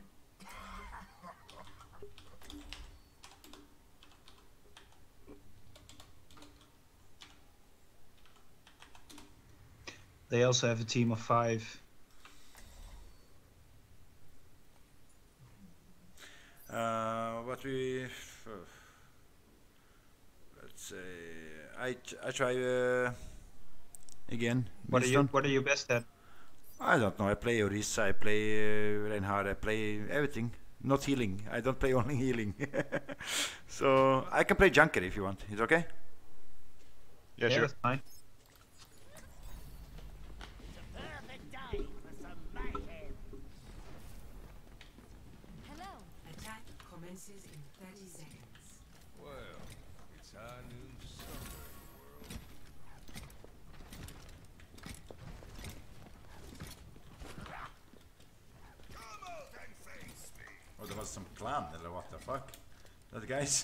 They also have a team of 5. What we let's say I try again. What are you best at? I don't know. I play Orisa, I play Reinhardt, I play everything. Not healing. I don't play only healing. So I can play Junker if you want. It's okay? Yeah, sure. That's fine. Attack commences in 30 seconds. Well, it's high noon summer in the world. Oh, there was some clan, or what the fuck? That guys.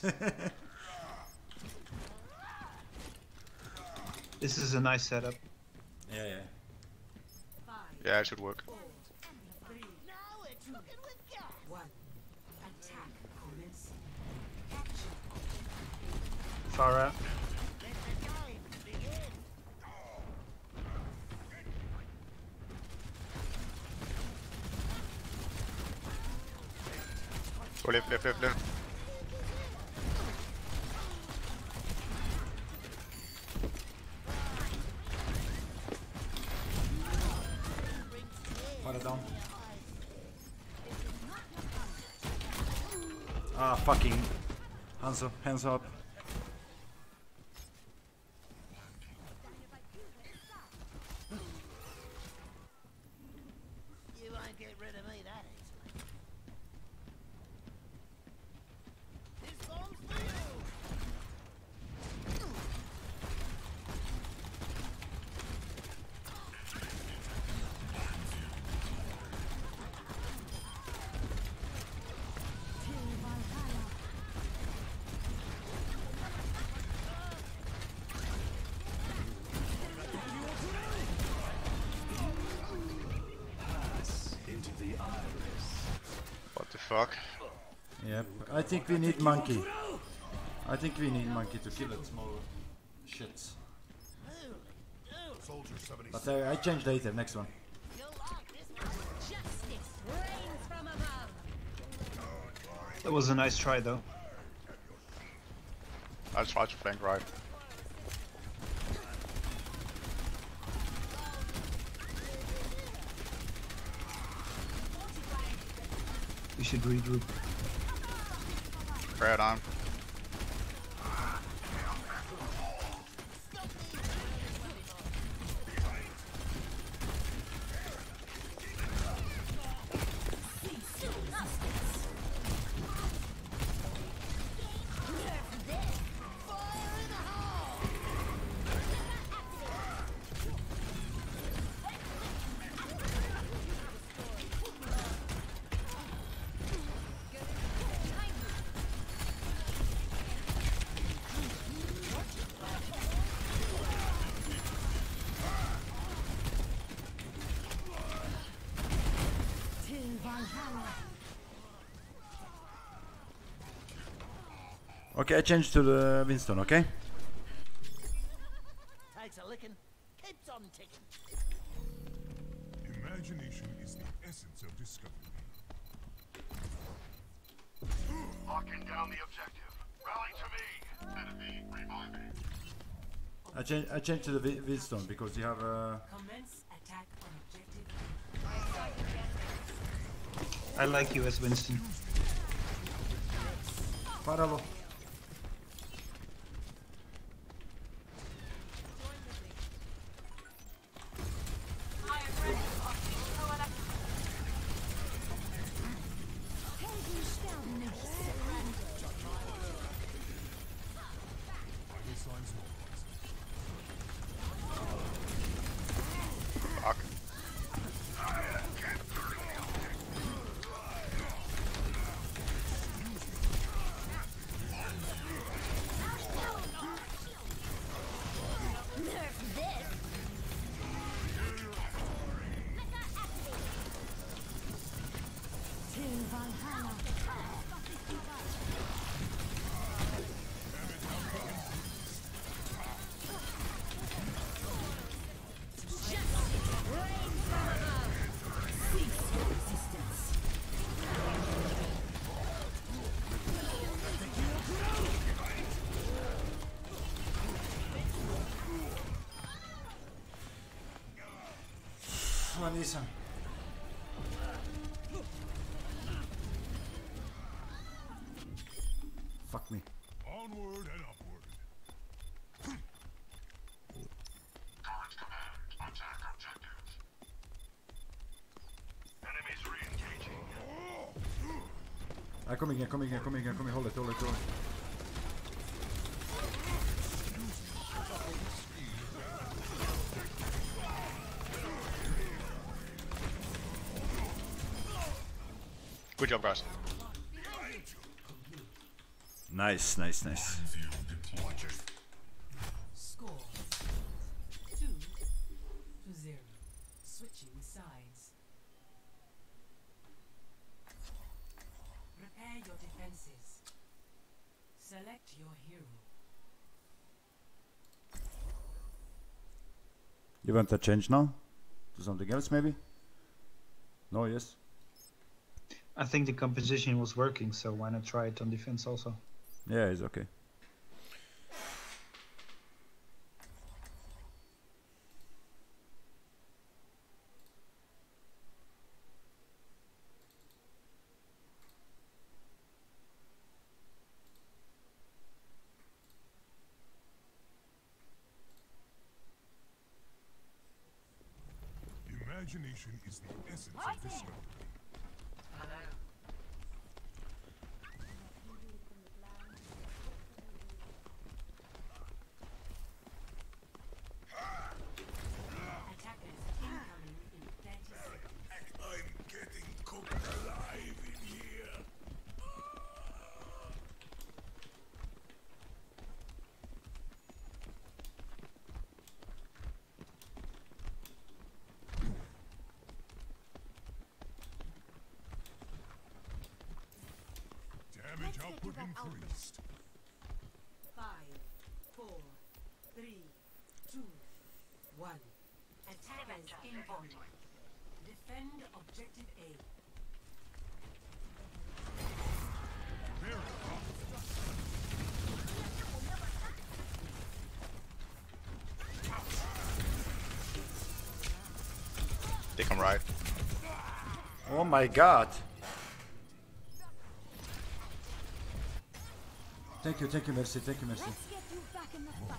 This is a nice setup. Yeah. Yeah, it should work. 4, 3, 1. Attack commencing. Action. Farah. Go left. Put it down. Ah, fucking. Hands up. You won't get rid of me that easily. This bomb's for you! What the fuck? Yep. I think we need monkey. I think we need monkey to kill that small shits. But I change later, next one. That was a nice try though. I'll try to flank right. We should regroup. Right on. Okay, I changed to the Winston, okay? Takes a licking, keeps on ticking. Imagination is the essence of discovery. Locking down the objective. Rally to me. Enemy reviving. I changed to the Winston because you have Commence attack on objective. I like you as Winston. Paralo. Fuck. Nisam. Fuck me. Onward and upward. Current command. Attack objective. Enemies re-engaging. Coming again. Hold it. Good job, guys. Nice. Score 2-0. Switching sides. Prepare your defenses. Select your hero. You want to change now? To something else maybe? No, yes? I think the composition was working, so why not try it on defense also? Yeah, it's okay. Imagination is the essence of discovery. I'm getting cooked alive in here. Damage output increased. 5, 4, 3, 2, 1. Attackers incoming. Defend objective A. They come right. Oh my god. Thank you, Mercy. Let's get you back in the fight.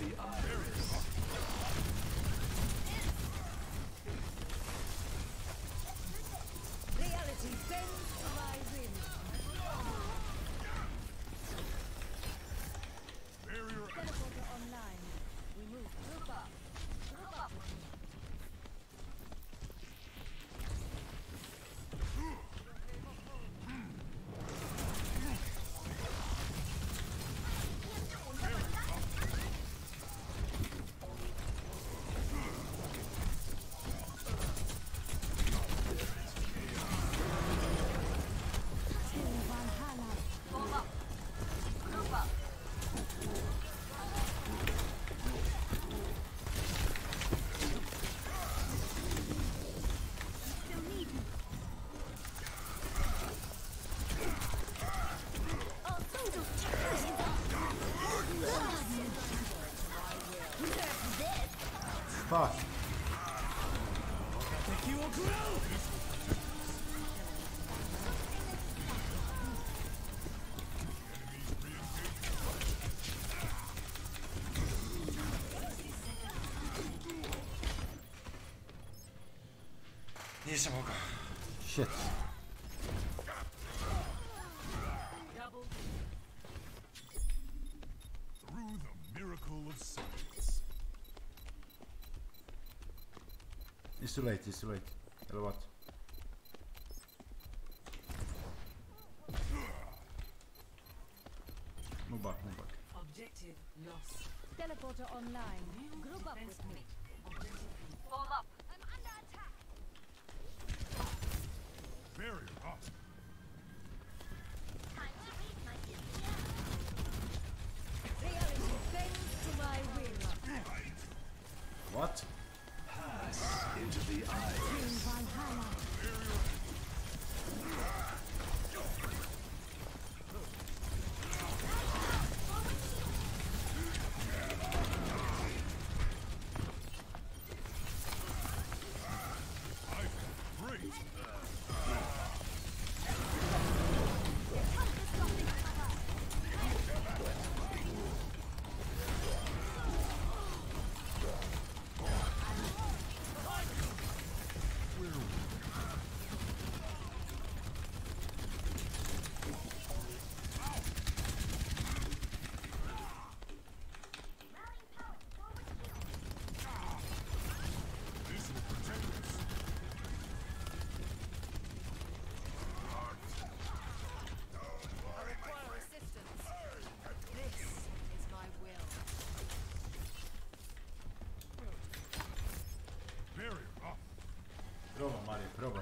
Reality bends to my whim. Teleporter online. We move. Group up. Group up. Fuck. Nisam mogao. Shit. Through the miracle of science. It's too late, it's too late. Eller what? Move back, move back. Objective lost. Teleporter online. Group up with me. Fall up. I'm under attack. Barrier up. Reality bends to my will. What? Into the eye. Great. This will protect us. I require assistance. This is my will. Barrier up. Prova Mario, prova.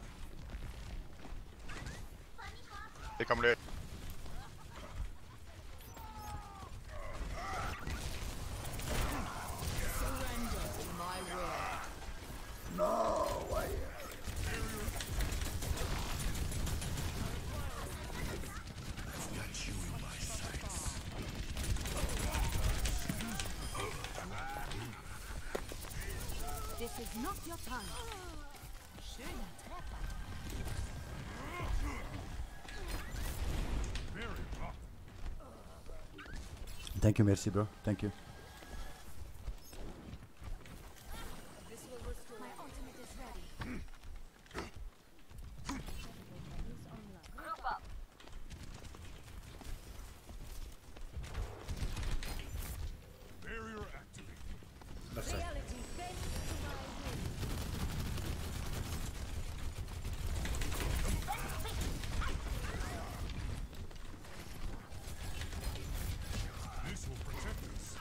They come there. Surrender to my will. No, why? Got you in my sights. This is not your time. Schöner Treffer. Barrier up. Thank you, merci bro. Thank you. This will restore. My ultimate is ready. Group up. Barrier activated. Left side. Reality bends to my will. This will protect us.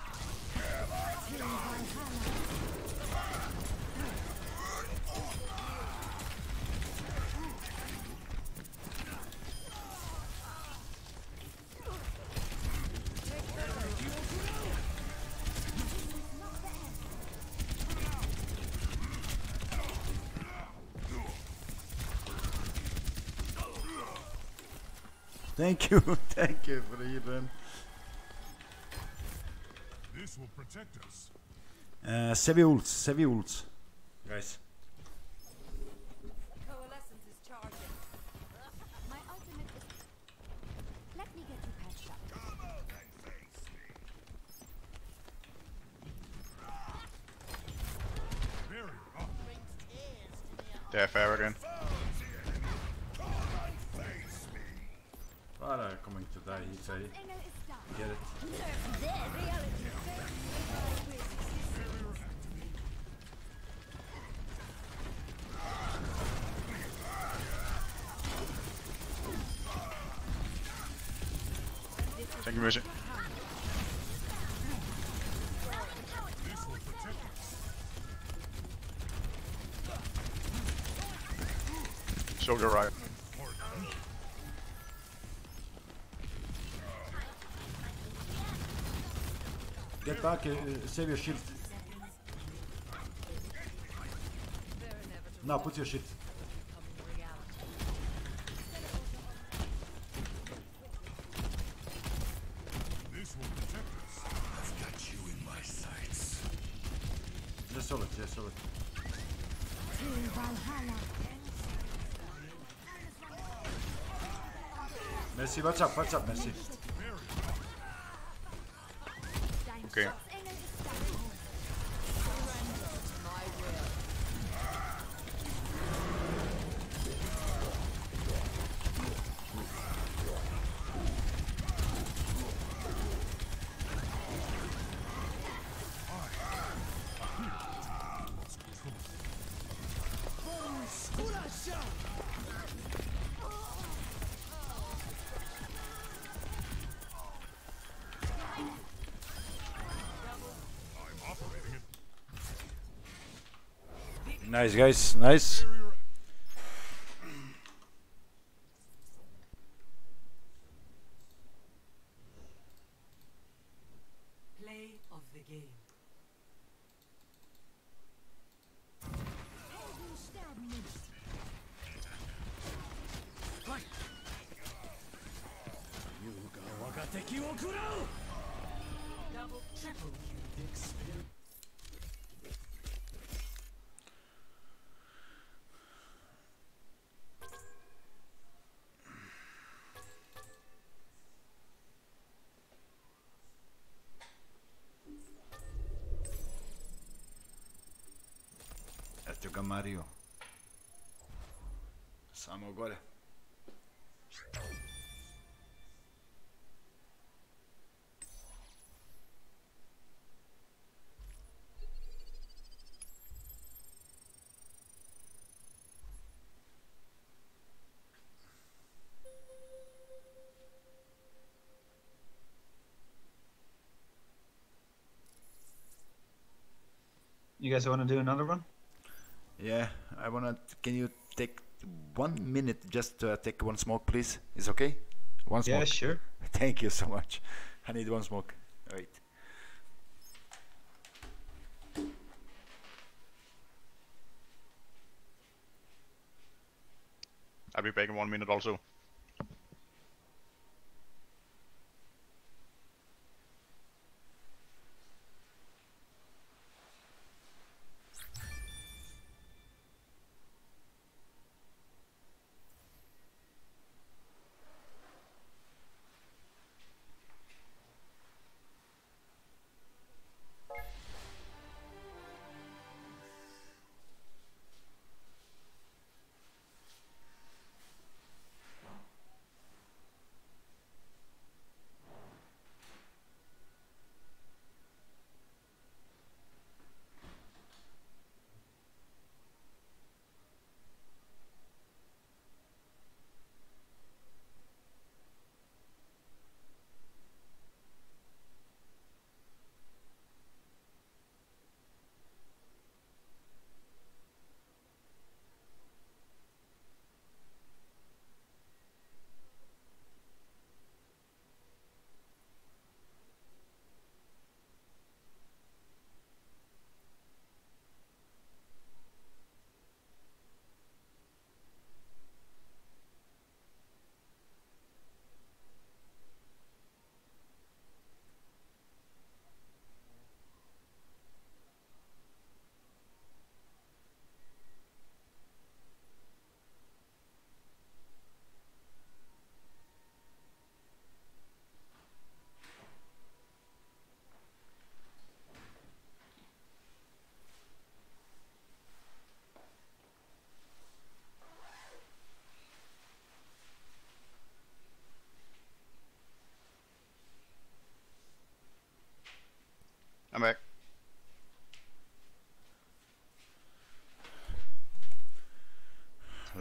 Thank you, thank you for the healing. This will protect us. Sevi ults, guys. Coalescence is charging. My ultimate is. Let me get you patched up. They're fair again. Father coming to die, he say. Get it. Thank you, Mercy. Soldier right. Get back, save your shield. Now put your shield. This will protect us. I've got you in my sights. Just solid, just solid. Merci, what's up, Merci. Okay. Nice guys, nice. Play of the game. Double, triple kill. Joga Mario. Samo agora. You guys want to do another one? Yeah, I wanna. Can you take 1 minute just to take one smoke, please? Is okay? One smoke. Yeah, sure. Thank you so much. I need one smoke. Wait. I'll be back in 1 minute also.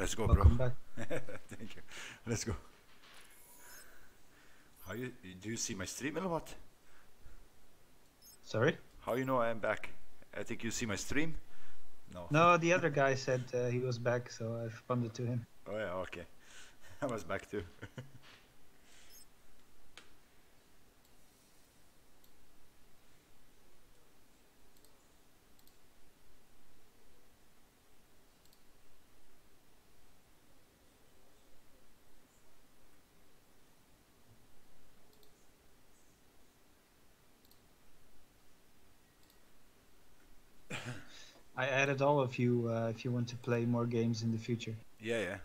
Let's go, Welcome bro. back. Thank you. Let's go. How do you see my stream or what? Sorry? How you know I'm back? I think you see my stream? No. No, the other guy said he was back, so I responded to him. Oh yeah, okay. I was back too. I added all of you if you want to play more games in the future. Yeah, yeah.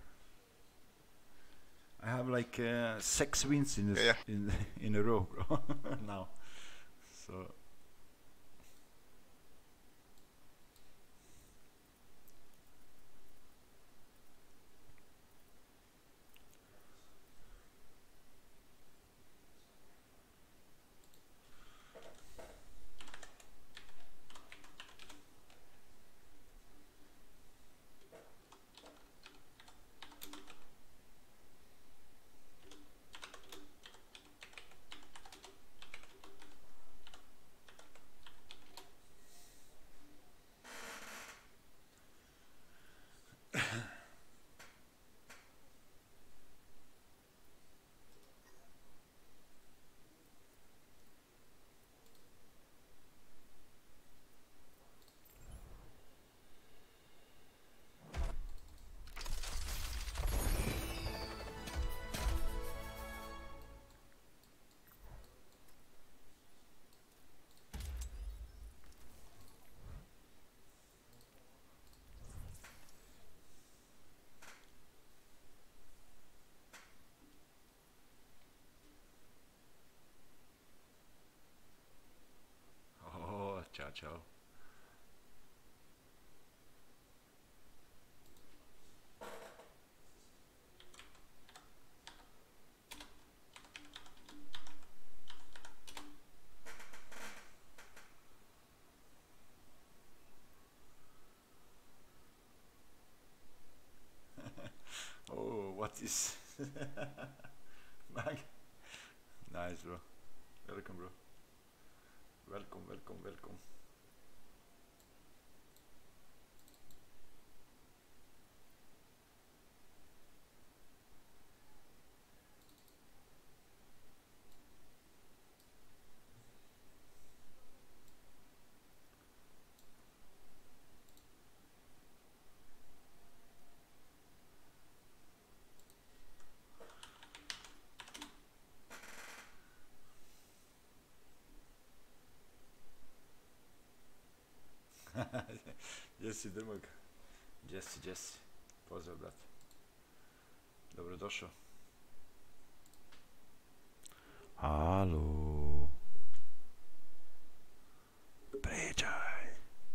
I have like 6 wins in this in a row, bro. Now, so. Ciao, ciao. Oh, what is Mag? Nice, bro. Welcome, bro. Welcome, welcome, welcome. Jesse Drmog. Jesse. Pozdrav, brat. Dobrodošao. Halo. Pričaj.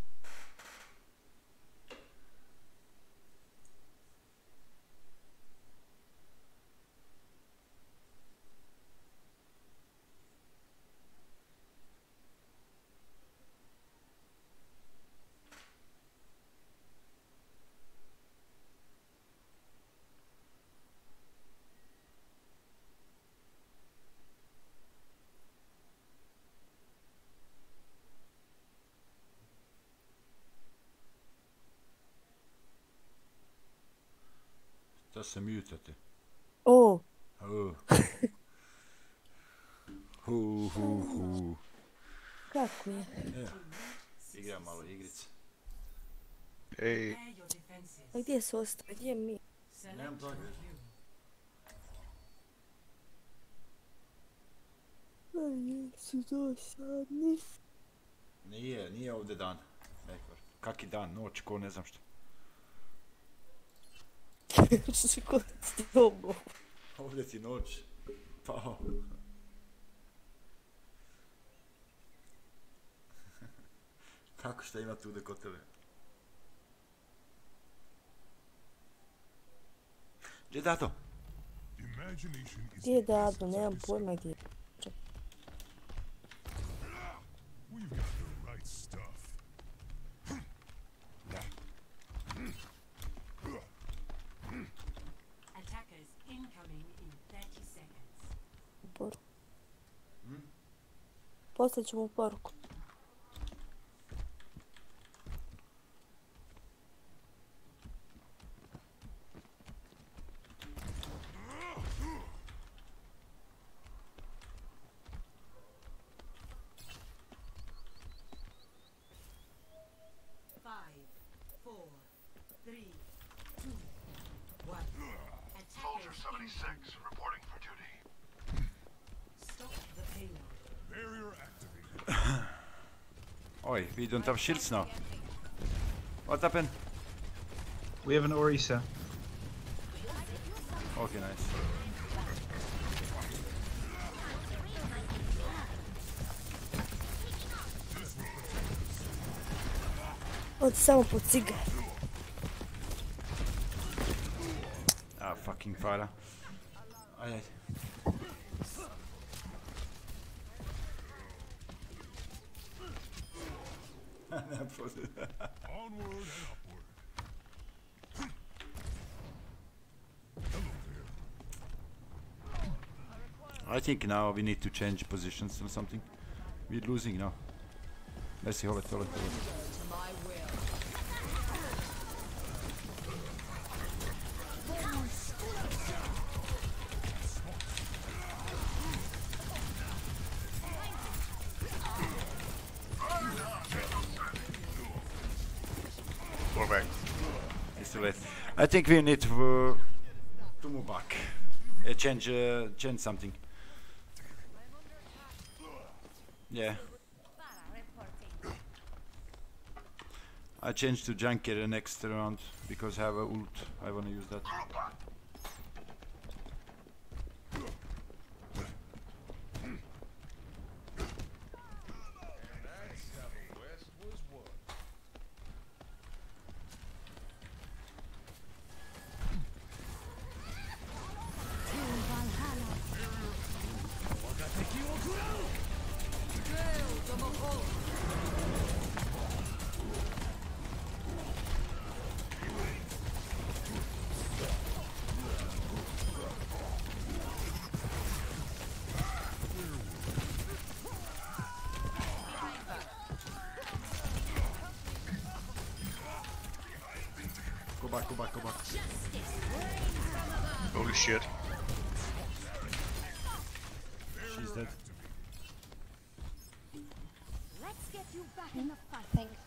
Da se mutate. Oh. Oh. Hu. Kako je? Evo, igram malo igrice. Ej. A gdje su ostali? Gdje mi? Nemam toga. Su dosadni. Nije ovdje dan. Kaki dan, noć, ko ne znam što. Što kod strobo. Ovdje ti noć. Pao. Kako šta ima tu kod tebe? Gdje je Dato? Gdje je Dato? Nemam pojma gdje. We've got the right stuff. Poslaću mu poruku. Soldier 76 reporting for duty. Stop the payload. Barrier activated. Oi, we don't have shields now. What happened? We have an Orisa. Okay, nice. Odi samo po cigar. Ah, fucking fara. Aj, aj. Onward and upward. I think now we need to change positions or something. We're losing now. Let's see, hold it. We're back. It's too late. I think we need to move back. Change something. Yeah. I changed to junker the next round because I have a ult. I wanna use that. Go back. Holy shit. She's dead. Let's get you back in the fight. Thanks.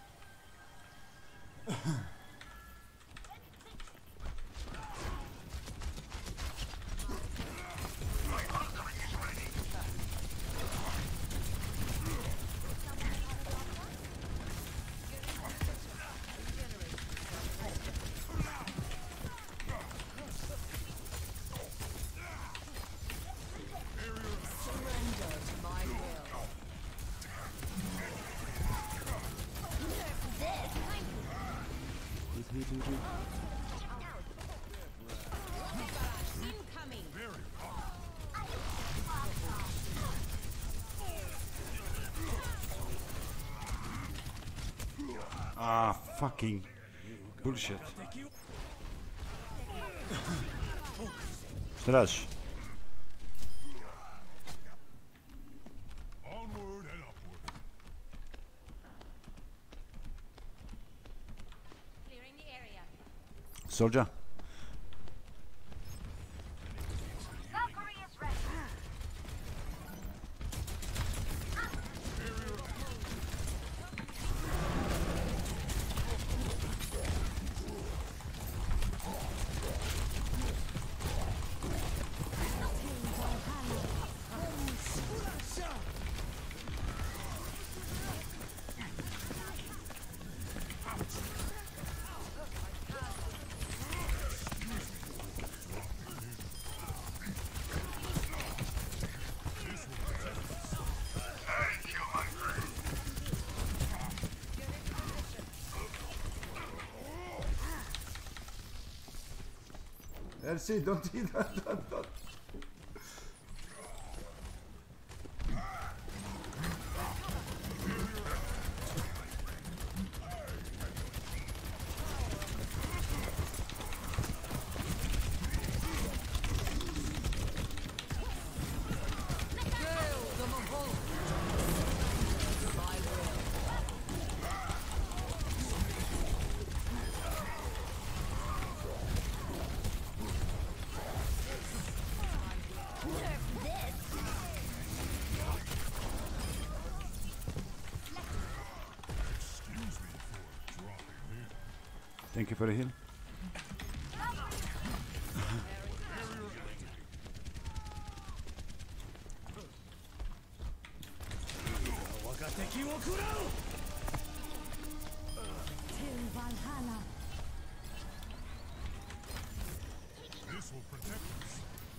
Ah, fucking bullshit. Straż. Onward and upward. Clearing the area. Soldier. Valkyrie is ready. Elsie, don't do that. Don't. Thank you for the heal. This will protect us.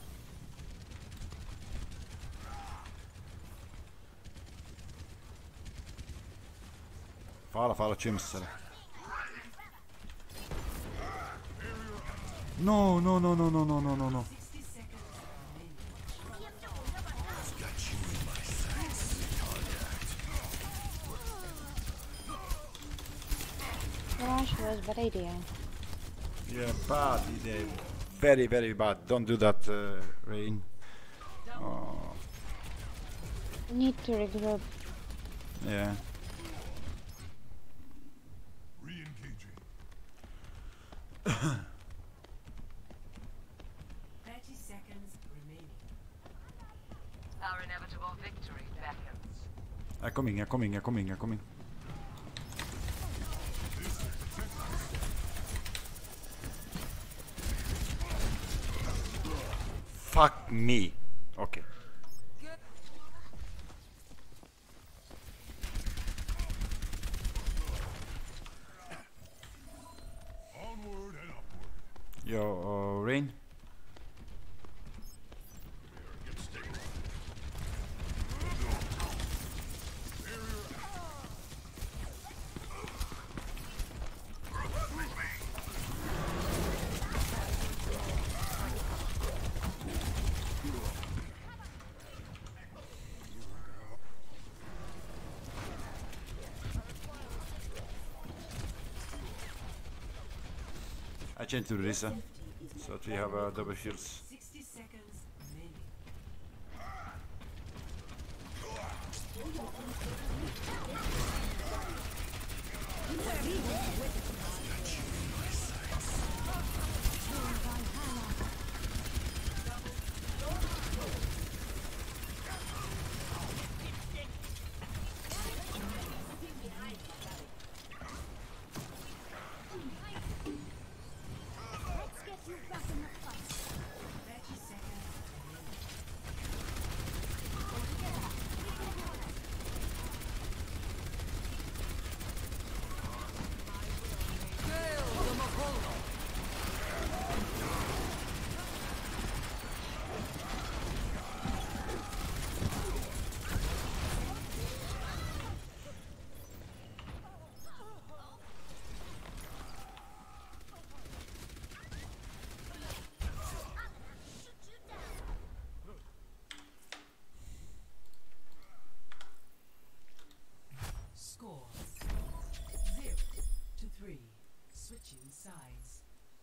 Fala, Chimster. No. Rush was bad idea. Yeah, bad idea. Very, very bad. Don't do that, Rain. Oh. Need to regroup. Yeah. Re-engaging. 30 seconds remaining. Our inevitable victory beckons. I'm coming. Fuck me. Okay. Onward and upward. Yo, Rain. I changed to Risa, so that we have double shields. 60 seconds remaining. Score 0-3. Switching sides.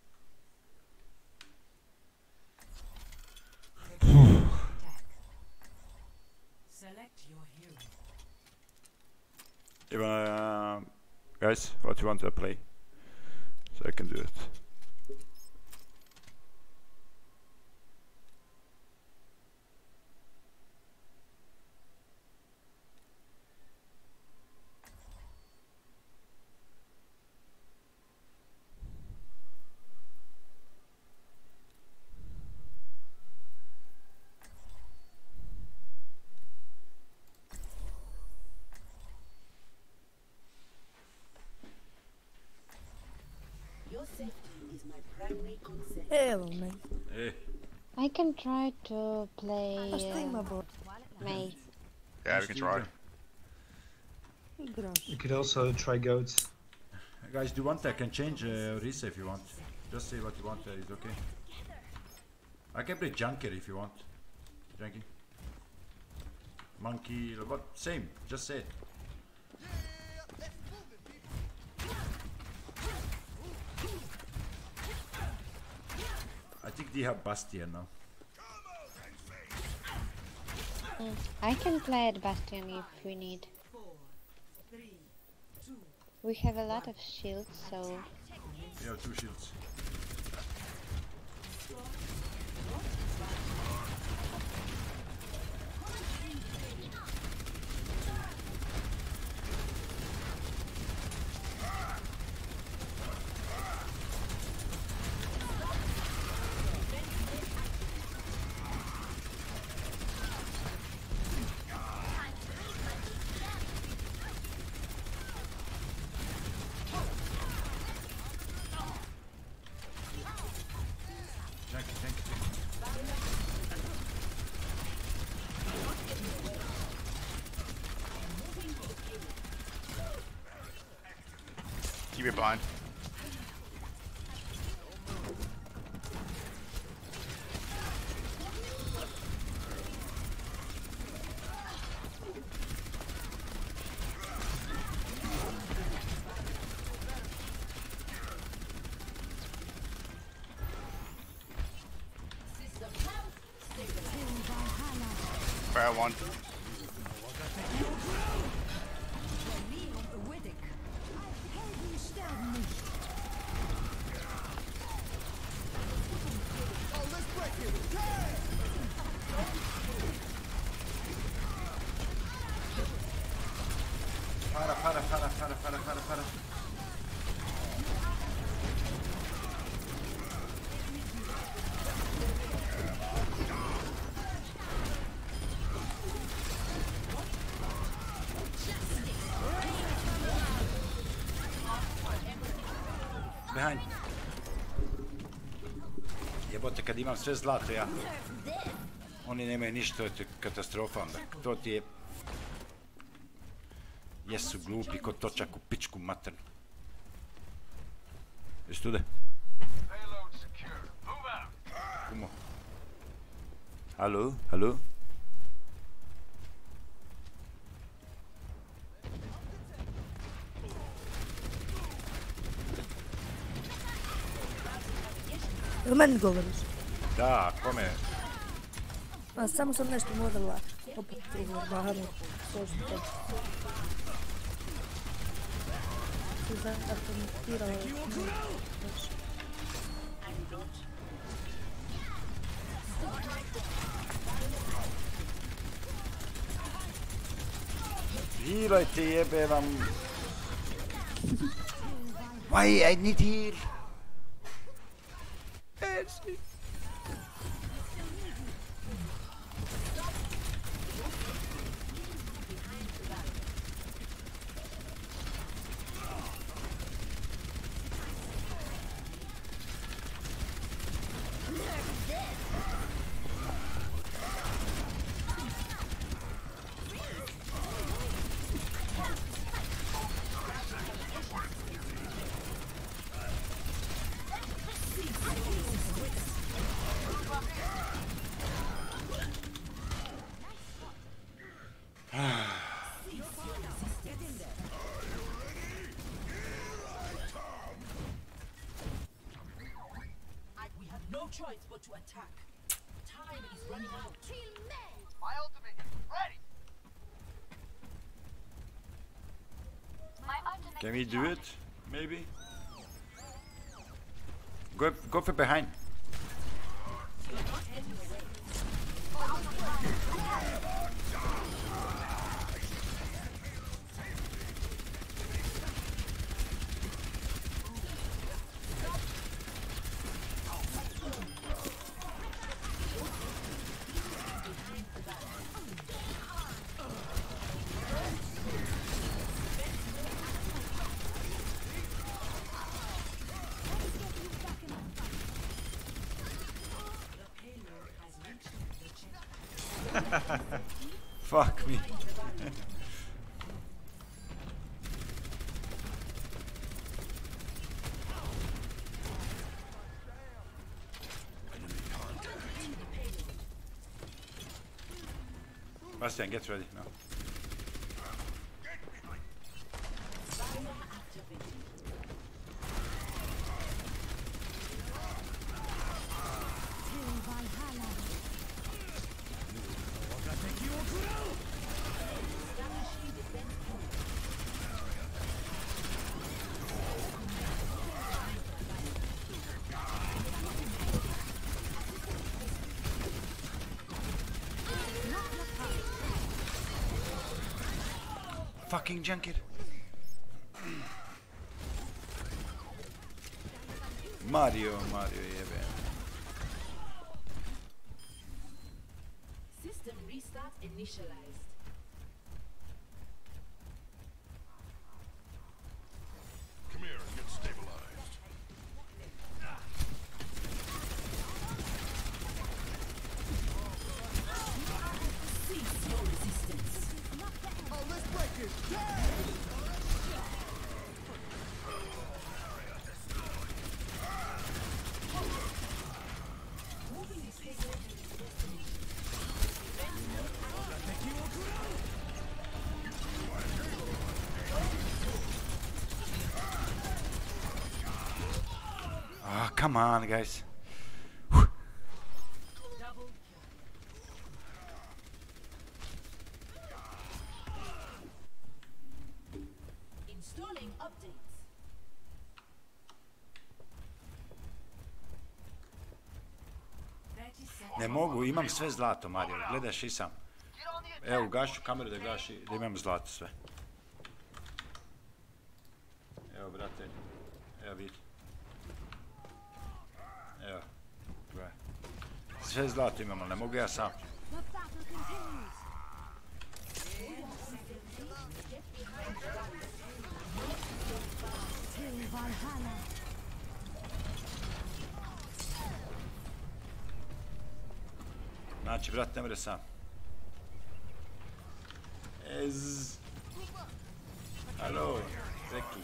Attack. Select your hero. You wanna, guys, what you want to play? So I can do it. Your safety is my primary concern. Hello, man. Hey. I can try to play Mei. Yeah, we can try. You could also try goats. Guys, do you want? I can change Risa if you want. Just say what you want, it's okay. I can play Junker if you want. Junkie. Monkey, what? Same, just say it. I think they have Bastion now. I can play at Bastion if we need. We have a lot of shields, so... We have 2 shields. Keep it behind. Fair one. Para. Behind. Jebote, kad imam sve zlato ja. Oni nemaju ništa, to je katastrofa onda. To ti je... Jesu glupi ko točak u pičku maternu. Jesi tude? Kumo. Halo? Jel meni govoriš? Da, kome? A samo sam nešto morala opet bahano složiti to. Si zakomentirala još. Healajte, jebe vam. Why I need heal? choice but to attack. Time is running out. My ultimate is ready. Can we do it? Maybe? Go for behind. Fuck me. Bastian, get ready now. Fucking junket. Mario jebe. System restart initialized. Come here and get stabilized. Cease your resistance. Oh, let's break it. come on, guys. Installing updates. Ne mogu, imam sve zlato, Mario. Gledaš i sam. Evo, gašu kameru da gledaš da imam zlato sve. Evo, brate. Evo, vidi. Evo. Gledaj. Sve zlato imamo, ne mogu ja sam. Znači, brat, ne mre sam. Halo, Reki.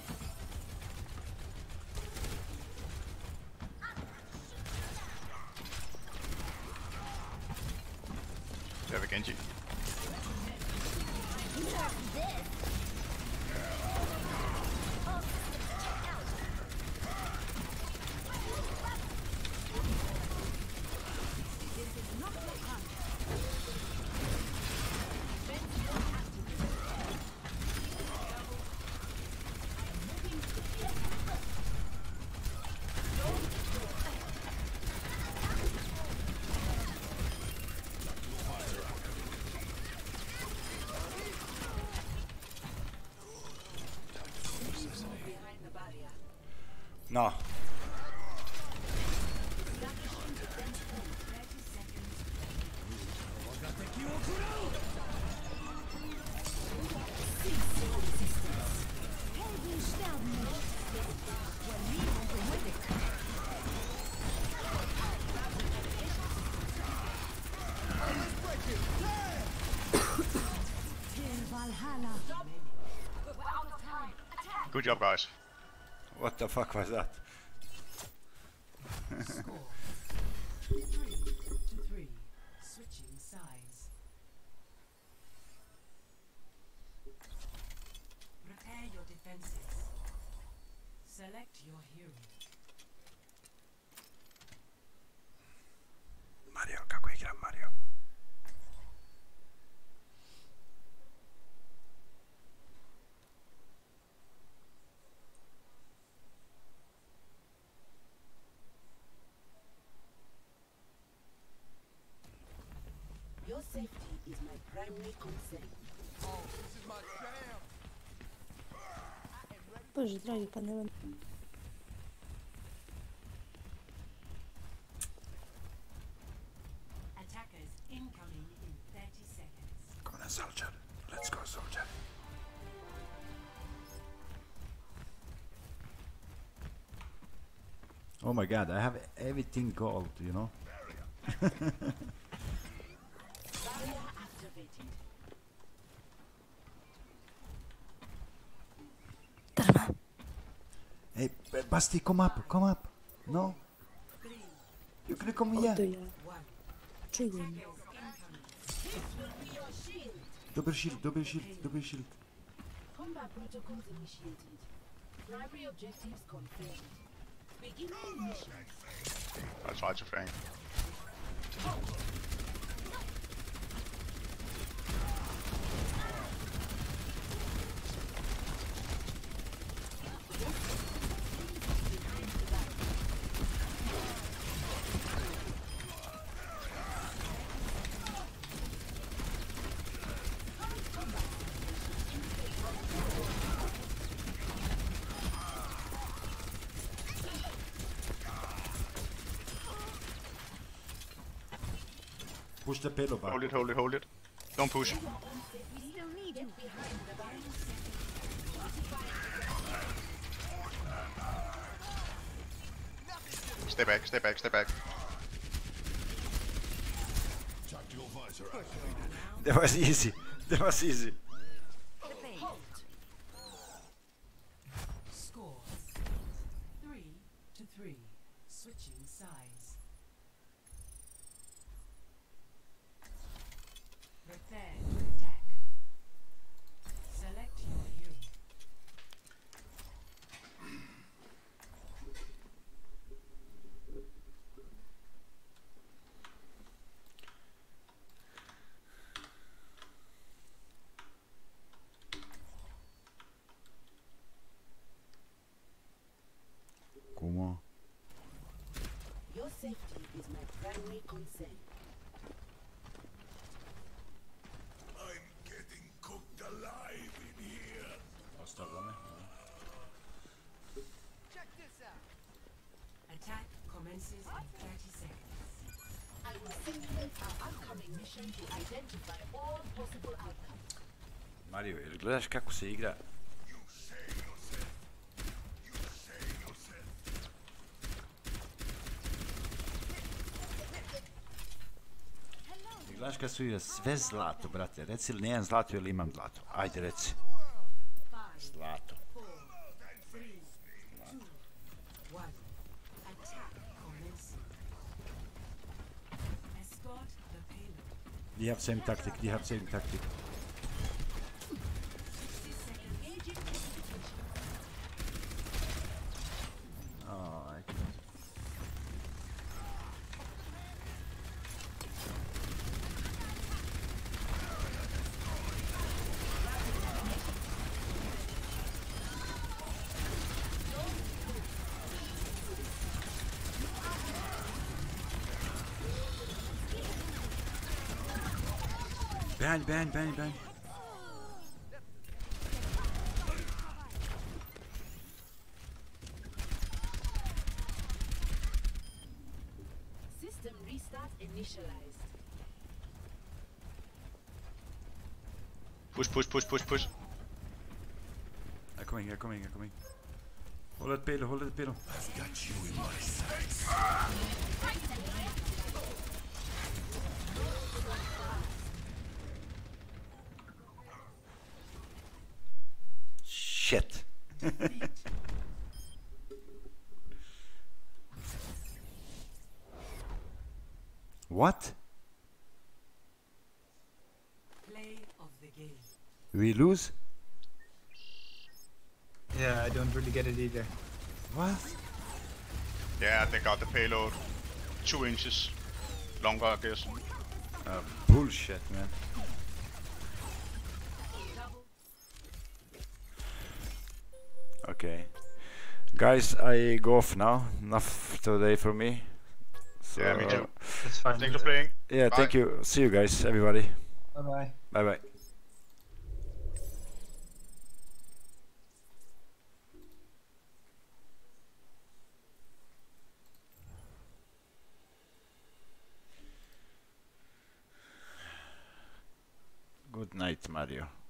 You have a Genji. No. Good job, guys. What the fuck was that? Score 3-3. Switching sides. Prepare your defenses. Select your hero. Mario, kako igra Mario? Your safety is my primary concern. Oh, this is my jam. Bože, dragi, pa nemam. Attackers incoming in 30 seconds. Come on, soldier. Let's go, soldier. Oh my god, I have everything gold, you know? Hey, Basti, come up, come up. No? You can come here. Čujem. Double shield, double shield, double shield. Combat protocols initiated. Primary objectives confirmed. Beginning mission. I tried to frame. Push the payload back. Hold it, hold it, hold it. Don't push. Stay back, stay back, stay back. That was easy. That was easy. Score 3-3. Switching sides. Prepare to attack. Select your hero. safety is my primary concern. I'm getting cooked alive in here. Ostavljamo. Check this out. Attack commences in 30 seconds. I will simulate our upcoming mission to identify all possible outcomes. Mario, jel gledaš kako se igra? Gledaš kad su igra sve zlato, brate. Reci li nijem zlato ili imam zlato? Ajde reci. Zlato. Die have same tactic, die have same tactic. Oh, I can't. Behind. System restart initialized. Push. I'm coming. Hold that payload. I've got you in my sights. Shit. What? Play of the game. We lose? Yeah, I don't really get it either. What? Yeah, they got the payload 2 inches longer, I guess. Bullshit, man. Okay. Guys, I go off now. Enough today for me. So, Yeah, me too. That's fine. Thanks for playing. Yeah, Bye. thank you. See you guys, everybody. Bye-bye. Bye. Good night, Mario.